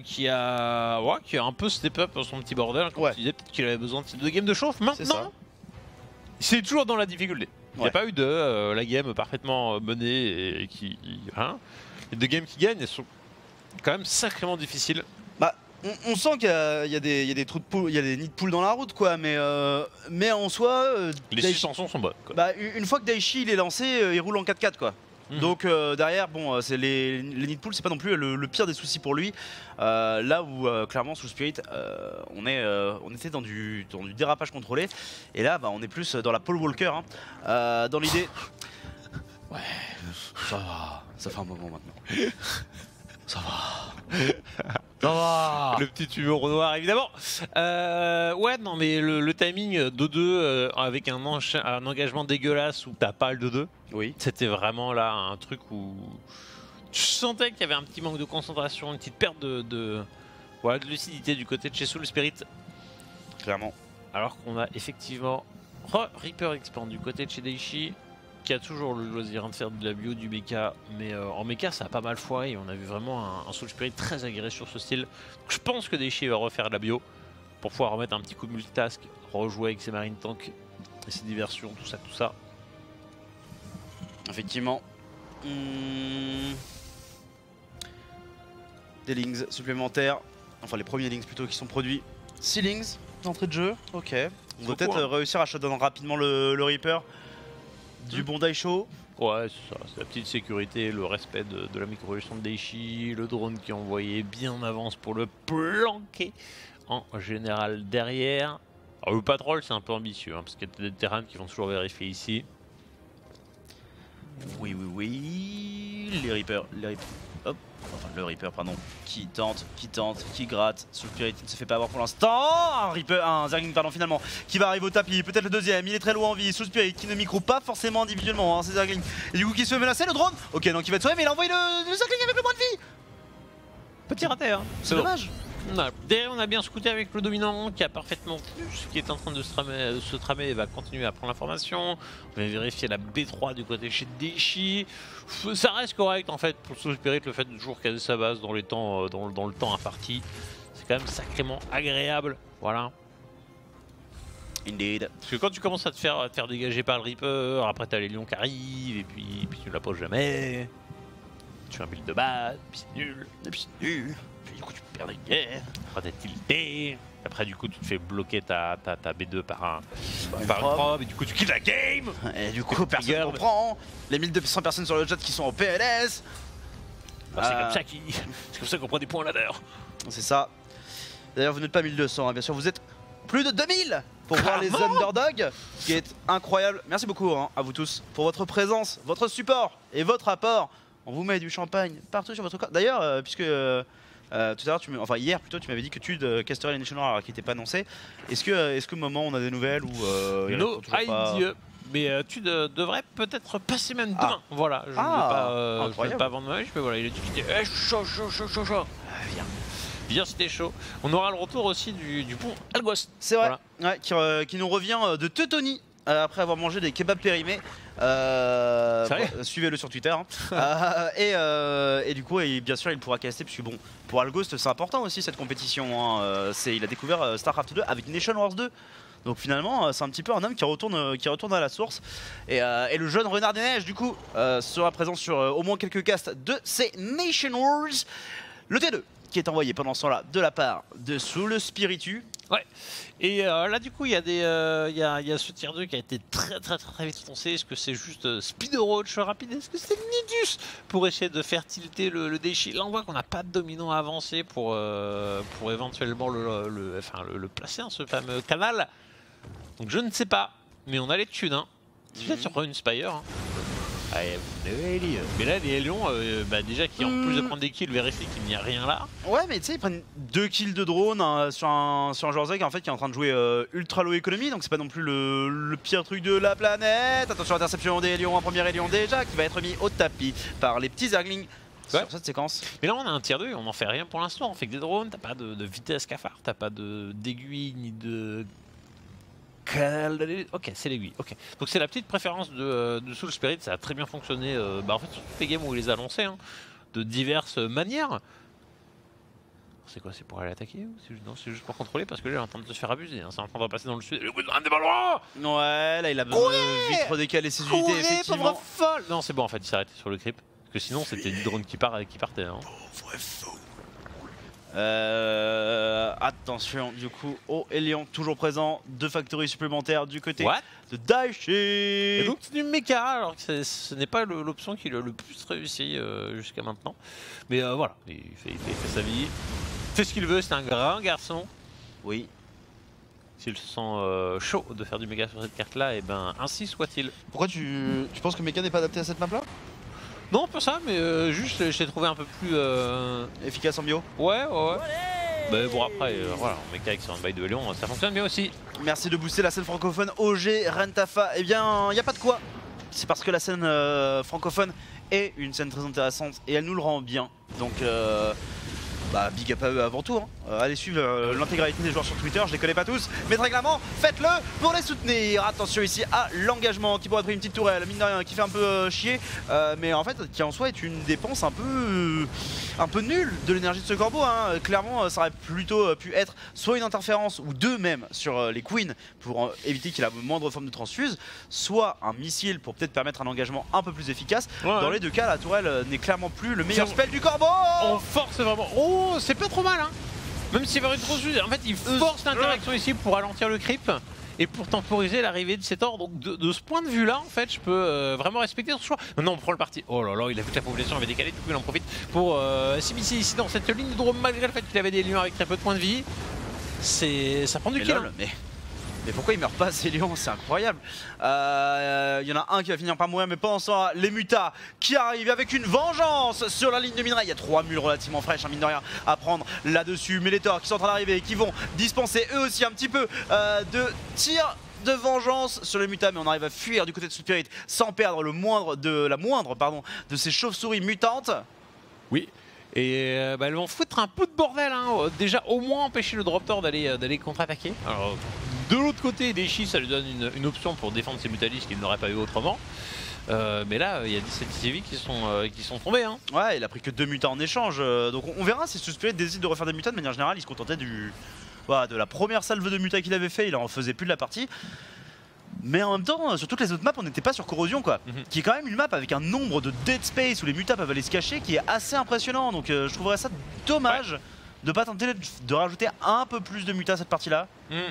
Speaker 4: un peu step up son petit bordel. Comme
Speaker 6: Ouais.
Speaker 4: tu disais, peut-être qu'il avait besoin de ces 2 games de chauffe.
Speaker 6: ça.
Speaker 4: Maintenant, c'est toujours dans la difficulté. Il n'y
Speaker 6: Ouais.
Speaker 4: a pas eu de la game parfaitement menée et qui. Hein, les 2 games qui gagnent, elles sont quand même sacrément difficiles.
Speaker 6: Bah, on sent qu'il y a des trous de poule, il y a des nids de poule dans la route, quoi. Mais en soi,
Speaker 4: Les
Speaker 6: Daichi-
Speaker 4: suspensions sont bonnes. Quoi.
Speaker 6: bah, une fois que Daichi il est lancé, il roule en 4x4, quoi.
Speaker 4: Mhm.
Speaker 6: Donc derrière, bon, c'est les nids de poule, c'est pas non plus le pire des soucis pour lui. Là où clairement sous Spirit, on était dans du dérapage contrôlé, et là, bah, on est plus dans la pole walker. Hein. Dans l'idée, ouais, ça va, ça fait un moment maintenant. Ça va. Ça va.
Speaker 4: Le petit humour noir, évidemment. Ouais, non, mais le timing 2-2 avec un engagement dégueulasse où t'as pas le 2-2,
Speaker 6: Oui.
Speaker 4: c'était vraiment là un truc où tu sentais qu'il y avait un petit manque de concentration, une petite perte de lucidité du côté de chez Soul Spirit.
Speaker 6: Clairement.
Speaker 4: Alors qu'on a effectivement Reaper Expand du côté de chez Daichi, qui a toujours le loisir de faire de la bio, du mecha, mais en mecha ça a pas mal foiré. On a vu vraiment un Soul Spirit très aguerri sur ce style. Donc, je pense que Daichi va refaire de la bio pour pouvoir remettre un petit coup de multitask, rejouer avec ses marine tanks et ses diversions, tout ça.
Speaker 6: Effectivement. Des links supplémentaires. enfin les premiers Lynx plutôt qui sont produits. 6 Lynx d'entrée de jeu, ok. On doit peut-être
Speaker 4: hein.
Speaker 6: réussir à shutdown rapidement le Reaper du bon Daisho.
Speaker 4: Ouais, c'est ça, c'est la petite sécurité, le respect de la micro-évolution de Daichi, le drone qui est envoyé bien en avance pour le planquer en général derrière. Alors le patrol c'est un peu ambitieux, hein, parce qu'il y a des terrains qui vont toujours vérifier ici.
Speaker 6: Oui, les Reapers, hop, enfin le Reaper, pardon, qui tente, qui gratte. Soulspirit ne se fait pas avoir pour l'instant. Un Zergling, pardon, finalement, qui va arriver au tapis. Peut-être le deuxième, il est très loin en vie. Soulspirit qui ne micro pas forcément individuellement, hein, ces Zerglings. Et du coup, qui se fait menacer, le drone. Ok, donc il va être sauvé, mais il a envoyé le Zergling avec le moins de vie.
Speaker 4: Petit raté, hein.
Speaker 6: C'est dommage.
Speaker 4: Derrière, on a bien scouté avec le dominant qui a parfaitement vu ce qui est en train de se tramer et va continuer à prendre l'information. On va vérifier la B3 du côté chez Daichi. Ça reste correct en fait pour Soulspirit, le fait de toujours caser sa base dans, les temps, dans le temps imparti. C'est quand même sacrément agréable. Voilà.
Speaker 6: Indeed.
Speaker 4: Parce que quand tu commences à te faire dégager par le Reaper, après t'as les lions qui arrivent et puis tu ne la poses jamais. Tu fais un build de base, puis c'est nul. Et puis c'est nul. Du coup tu perds des guerres, après t'es tilté, après du coup tu te fais bloquer ta B2 par une probe et du coup tu quittes la game.
Speaker 6: Et du coup personne ne comprend, les 1200 personnes sur le chat qui sont en PLS.
Speaker 4: Bon, c'est comme ça qu'on prend des points ladder.
Speaker 6: C'est ça. D'ailleurs vous n'êtes pas 1200, hein, bien sûr vous êtes plus de 2000 pour voir les underdogs, ce qui est incroyable. Merci beaucoup hein, à vous tous pour votre présence, votre support et votre apport. On vous met du champagne partout sur votre corps. D'ailleurs, puisque tout à l'heure, enfin hier plutôt, tu m'avais dit que tu casterais les National alors qui n'était pas annoncé. Est-ce que moment on a des nouvelles ou
Speaker 4: no idea. Mais tu devrais peut-être passer même demain. Voilà, je ne vais pas vendre ma mais voilà, il a dit qu'il était chaud. Viens, c'était chaud. On aura le retour aussi du bon Algost.
Speaker 6: C'est vrai, voilà. Ouais, qui nous revient de Teutonie. Après avoir mangé des kebabs périmés, suivez-le sur Twitter. Hein. Et du coup, bien sûr, il pourra caster, puisque bon, pour Algost, c'est important aussi cette compétition. Hein. Il a découvert StarCraft 2 avec Nation Wars 2. Donc finalement, c'est un petit peu un homme qui retourne à la source. Et le jeune Renard des Neiges, du coup, sera présent sur au moins quelques castes de ces Nation Wars. Le T2 qui est envoyé pendant ce temps-là de la part de Soulspirit.
Speaker 4: Ouais. Et là du coup il y a ce tier 2 qui a été très vite foncé. Est-ce que c'est juste speed roach rapide? Est-ce que c'est Nidus pour essayer de faire tilter le Daichi? Là on voit qu'on n'a pas de dominant avancé pour éventuellement le placer dans ce fameux canal. Donc je ne sais pas, mais on a les thunes hein. C'est peut-être sur une Spire hein. Mais là les lions déjà qui en plus de prendre des kills vérifient qu'il n'y a rien là.
Speaker 6: Ouais mais tu sais ils prennent 2 kills de drone hein, sur un joueur Zeg en fait qui est en train de jouer ultra low économie, donc c'est pas non plus le pire truc de la planète. Attention interception des lions, un premier Hélion déjà qui va être mis au tapis par les petits Zerglings sur cette séquence.
Speaker 4: Mais là on a un tier 2 et on n'en fait rien pour l'instant, on fait que des drones, t'as pas de vitesse cafard, t'as pas d'aiguille ni de... Ok, c'est l'aiguille. Ok. Donc c'est la petite préférence de Soulspirit, ça a très bien fonctionné. En fait, sur toutes les games où il les a lancés, hein, de diverses manières. C'est quoi? C'est pour aller attaquer ou c'est juste pour contrôler? Parce que là, il est en train de se faire abuser. Hein. C'est en train de passer dans le sud. Le coup de des ballons.
Speaker 6: Ouais, là, il a besoin de vite redécaler ses unités, effectivement.
Speaker 4: Folle. Non, c'est bon, en fait, il s'est arrêté sur le creep. Parce que sinon, c'était du drone qui partait. Hein.
Speaker 6: Attention du coup au Hélion toujours présent, 2 factories supplémentaires du côté de Daichi.
Speaker 4: Et donc c'est du méca alors que ce n'est pas l'option qui est le plus réussi jusqu'à maintenant. Mais voilà, il fait sa vie, c'est ce qu'il veut, c'est un grand garçon.
Speaker 6: Oui.
Speaker 4: S'il se sent chaud de faire du méga sur cette carte là, et ben ainsi soit-il.
Speaker 6: Pourquoi tu penses que méca n'est pas adapté à cette map là?
Speaker 4: Non, pas ça, mais juste je l'ai trouvé un peu plus
Speaker 6: efficace en bio.
Speaker 4: Ouais. Mais bon après, voilà, en méca avec son bail de Hélion, ça fonctionne bien aussi.
Speaker 6: Merci de booster la scène francophone OG Rentafa. Eh bien, il n'y a pas de quoi. C'est parce que la scène francophone est une scène très intéressante et elle nous le rend bien. Donc big up à eux avant tout. Hein. Allez suivre l'intégralité des joueurs sur Twitter, je les connais pas tous, mais très clairement, faites-le pour les soutenir. Attention ici à l'engagement qui pourrait être une petite tourelle, mine de rien, qui fait un peu chier, mais en fait qui en soi est une dépense un peu nulle de l'énergie de ce corbeau. Hein. Clairement, ça aurait plutôt pu être soit une interférence ou deux même sur les queens pour éviter qu'il ait la moindre forme de transfuse, soit un missile pour peut-être permettre un engagement un peu plus efficace. Dans les deux cas, la tourelle n'est clairement plus le meilleur spell du corbeau.
Speaker 4: On force vraiment. Oh, c'est pas trop mal hein. Même s'il va y avoir une grosse en fait il force l'interaction ici pour ralentir le creep et pour temporiser l'arrivée de cet ordre. Donc de ce point de vue là en fait je peux vraiment respecter son choix. Maintenant on prend le parti. Oh là là, il a vu que la population avait décalé, du coup il en profite pour s'immiscer ici dans cette ligne de drone malgré le fait qu'il avait des lions avec très peu de points de vie. Ça prend du kill.
Speaker 3: Mais pourquoi il meurt pas ces lions? C'est incroyable. Il y en a un qui va finir par mourir, mais pendant ce temps, les mutas qui arrivent avec une vengeance sur la ligne de minerai. Il y a 3 mules relativement fraîches, mine de rien, à prendre là-dessus. Mais les Thors qui sont en train d'arriver et qui vont dispenser eux aussi un petit peu de tir de vengeance sur les mutas, mais on arrive à fuir du côté de Spirit sans perdre la moindre de ces chauves-souris mutantes.
Speaker 4: Oui. Et elles vont foutre un peu de bordel, hein. Déjà au moins empêcher le Droptor d'aller contre-attaquer. Alors de l'autre côté, Daichi ça lui donne une option pour défendre ses mutalistes qu'il n'aurait pas eu autrement. Mais là il y a 17 civiques qui sont tombés, hein.
Speaker 3: Ouais, il a pris que 2 mutas en échange, donc on verra si ce Spirit décide de refaire des mutas. De manière générale il se contentait de la première salve de mutas qu'il avait fait, il en faisait plus de la partie. Mais en même temps, sur toutes les autres maps, on n'était pas sur Corrosion, quoi. Qui est quand même une map avec un nombre de dead space où les mutas peuvent aller se cacher qui est assez impressionnant. Donc je trouverais ça dommage de pas tenter de rajouter un peu plus de mutas à cette partie-là.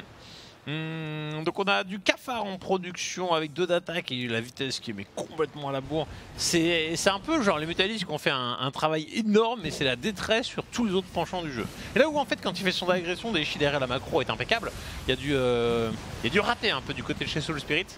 Speaker 4: Donc on a du cafard en production avec 2 d'attaque et la vitesse qui met complètement à la bourre. C'est un peu genre les mutalistes qui ont fait un travail énorme, mais c'est la détresse sur tous les autres penchants du jeu. Et là où en fait quand il fait son agression, Daichi derrière la macro est impeccable, il y a du raté un peu du côté de chez Soul Spirit.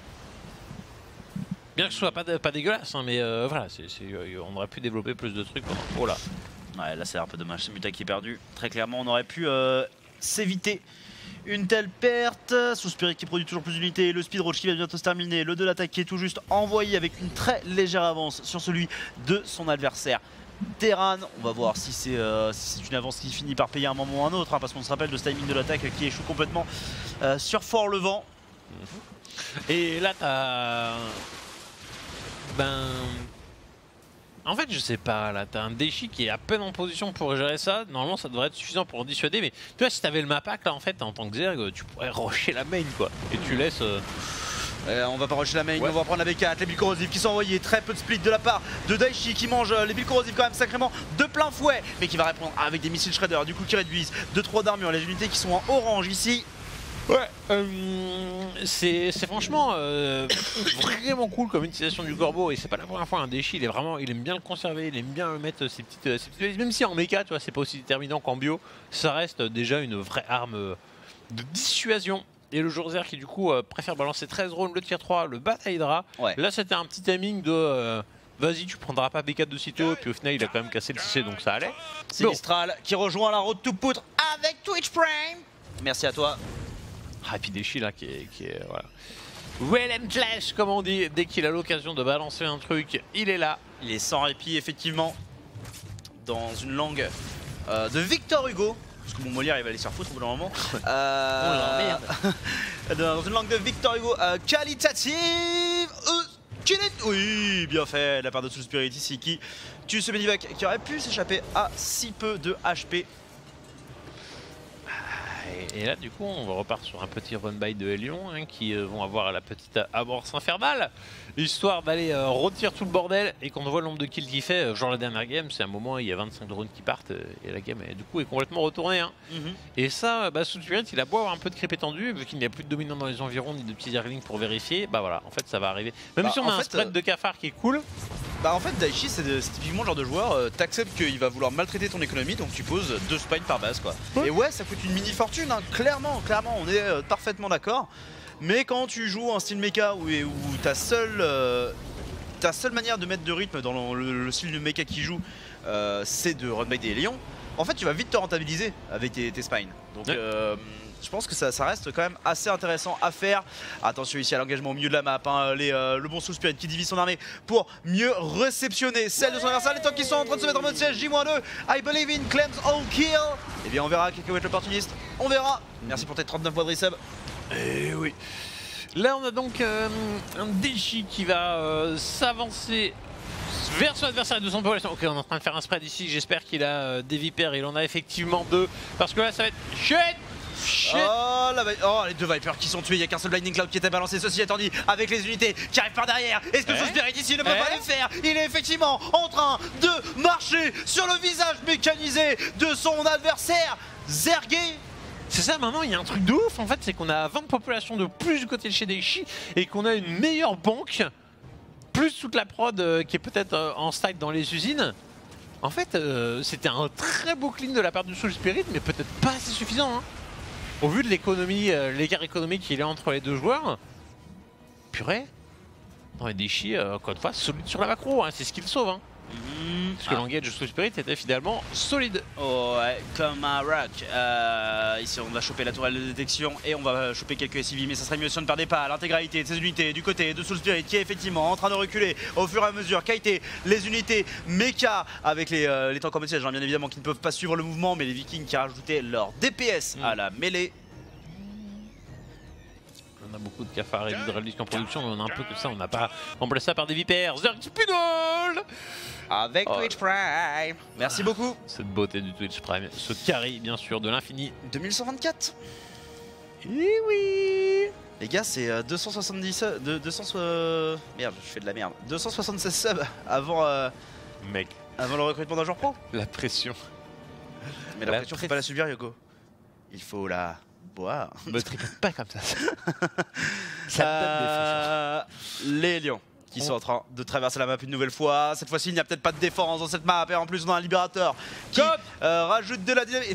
Speaker 4: Bien que ce soit pas dégueulasse, hein, mais voilà, on aurait pu développer plus de trucs pendant. Oh là.
Speaker 3: Ouais, là c'est un peu dommage, ce muta qui est perdu. Très clairement on aurait pu s'éviter une telle perte. Sous Spirit qui produit toujours plus d'unités, le speed rush qui va bientôt se terminer, le 2 d'attaque qui est tout juste envoyé avec une très légère avance sur celui de son adversaire Terran. On va voir si c'est une avance qui finit par payer un moment ou un autre, hein, parce qu'on se rappelle de ce timing de l'attaque qui échoue complètement sur Fort Levant.
Speaker 4: Et là t'as... En fait, je sais pas, là, t'as un Daichi qui est à peine en position pour gérer ça. Normalement, ça devrait être suffisant pour en dissuader. Mais tu vois, si t'avais le map pack, là, en fait, en tant que Zerg, tu pourrais rusher la main, quoi. Et tu laisses.
Speaker 3: On va pas rusher la main, on va prendre la B4, les billes corrosives qui sont envoyées, très peu de split de la part de Daichi qui mange les billes corrosives quand même sacrément de plein fouet, mais qui va répondre avec des missiles Shredder, du coup qui réduisent 2-3 d'armure, les unités qui sont en orange ici.
Speaker 4: Ouais, c'est franchement vraiment cool comme utilisation du corbeau, et c'est pas la première fois. Un Daichi il aime bien le conserver, il aime bien mettre ses petites même si en méca tu vois c'est pas aussi déterminant qu'en bio, ça reste déjà une vraie arme de dissuasion. Et le Jorzer qui du coup préfère balancer 13 drones, le tier 3, le Bata Hydra. Là c'était un petit timing de vas-y tu prendras pas B4 de sitôt, et puis au final il a quand même cassé le CC donc ça allait.
Speaker 3: C'est Mistral qui rejoint la road to poutre avec Twitch Prime. Merci à toi.
Speaker 4: Ah, et puis Daichi là qui est voilà. Relentless comme on dit, dès qu'il a l'occasion de balancer un truc, il est là.
Speaker 3: Il est sans répit effectivement, dans une langue de Victor Hugo. Parce que mon Molière il va aller se faire foutre au bout d'un moment. Dans une langue de Victor Hugo qualitative. Oui, bien fait, la part de Soul Spirit ici qui tue ce Medivac qui aurait pu s'échapper à si peu de HP.
Speaker 4: Et là du coup on repart sur un petit run by de Hellion hein, qui vont avoir la petite amorce infernale, histoire d'aller retirer tout le bordel. Et quand on voit le nombre de kills qu'il fait, genre la dernière game c'est un moment il y a 25 drones qui partent et la game du coup est complètement retournée hein. Et ça Soul Spirit il a beau avoir un peu de creep étendu, vu qu'il n'y a plus de dominant dans les environs ni de petits zerglings pour vérifier, bah voilà en fait ça va arriver. Même si on a un spread de cafard qui est cool.
Speaker 3: Bah en fait Daichi c'est typiquement le genre de joueur, t'acceptes qu'il va vouloir maltraiter ton économie, donc tu poses 2 spines par base quoi. Et ouais ça coûte une mini fortune hein, clairement on est parfaitement d'accord. Mais quand tu joues un style mecha où ta seule manière de mettre de rythme dans le style de mecha qui joue c'est de run by des lions, en fait tu vas vite te rentabiliser avec tes spines. Donc je pense que ça reste quand même assez intéressant à faire. Attention ici à l'engagement au milieu de la map, hein, le bon Soul Spirit qui divise son armée pour mieux réceptionner celle de son adversaire. Les tanks qui sont en train de se mettre en mode siège, J-2, I believe in claims all kill. Et bien on verra quel va être l'opportuniste, on verra. Merci pour tes 39 mois de resub.
Speaker 4: Et oui. Là on a donc un Daichi qui va s'avancer vers son adversaire de son population. Ok, on est en train de faire un spread ici, j'espère qu'il a des vipères, il en a effectivement 2. Parce que là ça va être shit. shit.
Speaker 3: Oh, les deux Vipers qui sont tués, il n'y a qu'un seul Blinding Cloud qui était balancé, ceci étant dit, avec les unités qui arrivent par derrière. Est-ce que Spirit ici ne peut pas le faire? Il est effectivement en train de marcher sur le visage mécanisé de son adversaire, Zergue.
Speaker 4: C'est ça, maintenant il y a un truc de ouf en fait, c'est qu'on a 20 populations de plus du côté de chez Daichi et qu'on a une meilleure banque, plus toute la prod qui est peut-être en stack dans les usines. En fait, c'était un très beau clean de la part du Soul Spirit, mais peut-être pas assez suffisant. Hein. Au vu de l'économie, l'écart économique qu'il y a entre les deux joueurs, purée, dans les Daichi, encore une fois, solide sur la macro, hein, c'est ce qui le sauve. Hein. Parce que l'engage de Soul Spirit était finalement solide.
Speaker 6: Oh ouais, comme un rock. Ici on va choper la tourelle de détection et on va choper quelques SCV, mais ça serait mieux si on ne perdait pas l'intégralité de ces unités du côté de Soul Spirit qui est effectivement en train de reculer au fur et à mesure. Kaité, les unités mecha avec les tanks en message, bien évidemment qui ne peuvent pas suivre le mouvement, mais les Vikings qui rajoutaient leur DPS à la mêlée.
Speaker 4: On a beaucoup de cafards et d'hydrauliques en production, mais on a un peu que ça, on n'a pas remplacé ça par des vipères. Zerg Spinol
Speaker 6: avec Twitch Prime. Merci beaucoup.
Speaker 4: Cette beauté du Twitch Prime, ce carry bien sûr de l'infini.
Speaker 6: 2124.
Speaker 4: Et oui.
Speaker 6: Les gars, c'est 270 merde, je fais de la merde. 276 subs avant
Speaker 4: mec,
Speaker 6: avant le recrutement d'un joueur pro.
Speaker 4: La pression.
Speaker 6: Mais la pression, faut pas la subir, Yoko. Il faut la boire.
Speaker 4: Me tripote pas comme ça.
Speaker 6: Les lions qui sont en train de traverser la map une nouvelle fois. Cette fois-ci, il n'y a peut-être pas de défense dans cette map. Et en plus, on a un libérateur qui rajoute de la dynamique.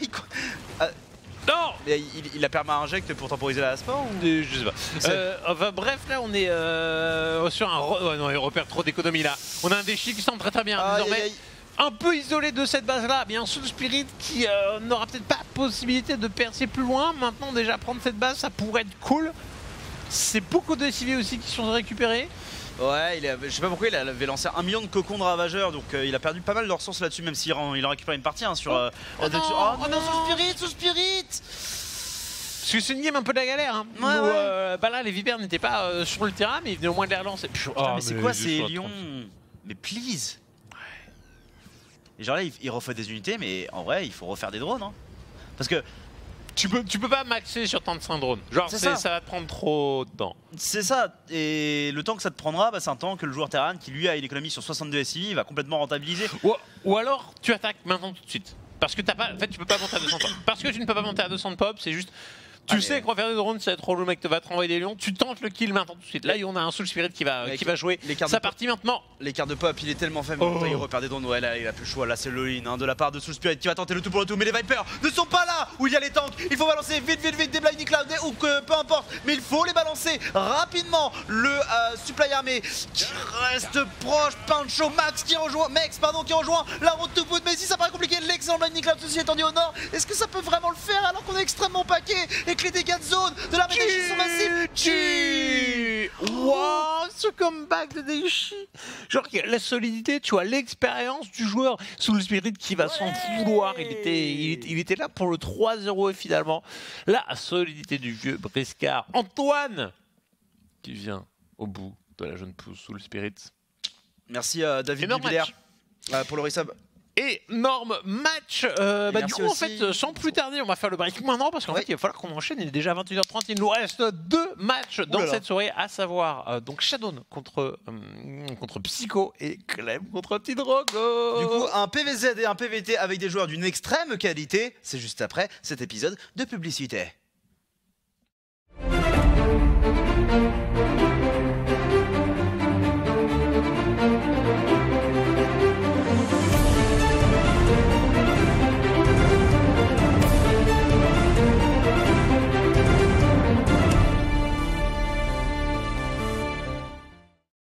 Speaker 4: Non,
Speaker 6: il a permis un inject pour temporiser la sport ou...
Speaker 4: Je sais pas. Enfin, bref, là on est sur un non, il repère trop d'économie là. On a un Daichi qui semble très très bien désormais. Un peu isolé de cette base là, bien Soul Spirit qui n'aura peut-être pas possibilité de percer plus loin. Maintenant déjà prendre cette base ça pourrait être cool. C'est beaucoup de SCV aussi qui sont récupérés.
Speaker 6: Ouais, je sais pas pourquoi il avait lancé 1 million de cocons de ravageurs, donc il a perdu pas mal de ressources là-dessus, même s'il en récupère une partie hein, sur...
Speaker 4: oh non,
Speaker 6: Soul Spirit.
Speaker 4: Parce que c'est une game un peu de la galère hein,
Speaker 6: ouais,
Speaker 4: où bah là les vipères n'étaient pas sur le terrain mais ils venaient au moins de les relancer.
Speaker 6: Putain, mais c'est quoi ces lions? Mais please. Et genre là il refait des unités mais en vrai il faut refaire des drones hein. Parce que
Speaker 4: tu peux pas maxer sur 35 drones. Genre ça va te prendre trop de temps.
Speaker 6: C'est ça, et le temps que ça te prendra, bah, c'est un temps que le joueur Terran qui lui a une économie sur 62 SCV, il va complètement rentabiliser.
Speaker 4: Ou alors tu attaques maintenant tout de suite. Parce que t'as pas, en fait tu peux pas monter à 200 pop. Parce que tu ne peux pas monter à 200 de pop, c'est juste... Tu sais que refaire des drones, ça va être trop le mec te va te renvoyer des lions, tu tentes le kill maintenant tout de suite. Là, on a un Soul Spirit qui va jouer sa partie maintenant.
Speaker 6: L'écart de pop, il est tellement faible, il repère des drones, ouais, là, il a plus le choix. Là, c'est le in de la part de Soul Spirit qui va tenter le tout pour le tout. Mais les Vipers ne sont pas là où il y a les tanks. Il faut balancer vite des Blinding Cloud ou que peu importe, mais il faut les balancer rapidement. Le supply armé qui reste proche, Pancho, Max qui rejoint, qui rejoint la route to foot. Mais si ça paraît compliqué, l'excellent Blinding Cloud ceci étendu au nord. Est-ce que ça peut vraiment le faire alors qu'on est extrêmement paqué et que les dégâts de zone de l'armée Daichi sont massifs?
Speaker 4: Wow, ce comeback de Daichi. Genre la solidité, tu vois, l'expérience du joueur Soul Spirit qui va s'en vouloir. Il était là pour le 3-0 et finalement la solidité du vieux briscard Antoine qui vient au bout de la jeune pousse Soul Spirit.
Speaker 6: Merci David Dubillaire pour le resub.
Speaker 4: Énorme match. Du coup, en fait, sans plus tarder, on va faire le break maintenant parce qu'en fait, il va falloir qu'on enchaîne. Il est déjà 21h30. Il nous reste 2 matchs dans cette soirée, à savoir donc Shadow contre Psycho et Clem contre Tidrogo.
Speaker 6: Du coup, un PVZ et un PVT avec des joueurs d'une extrême qualité. C'est juste après cet épisode de publicité.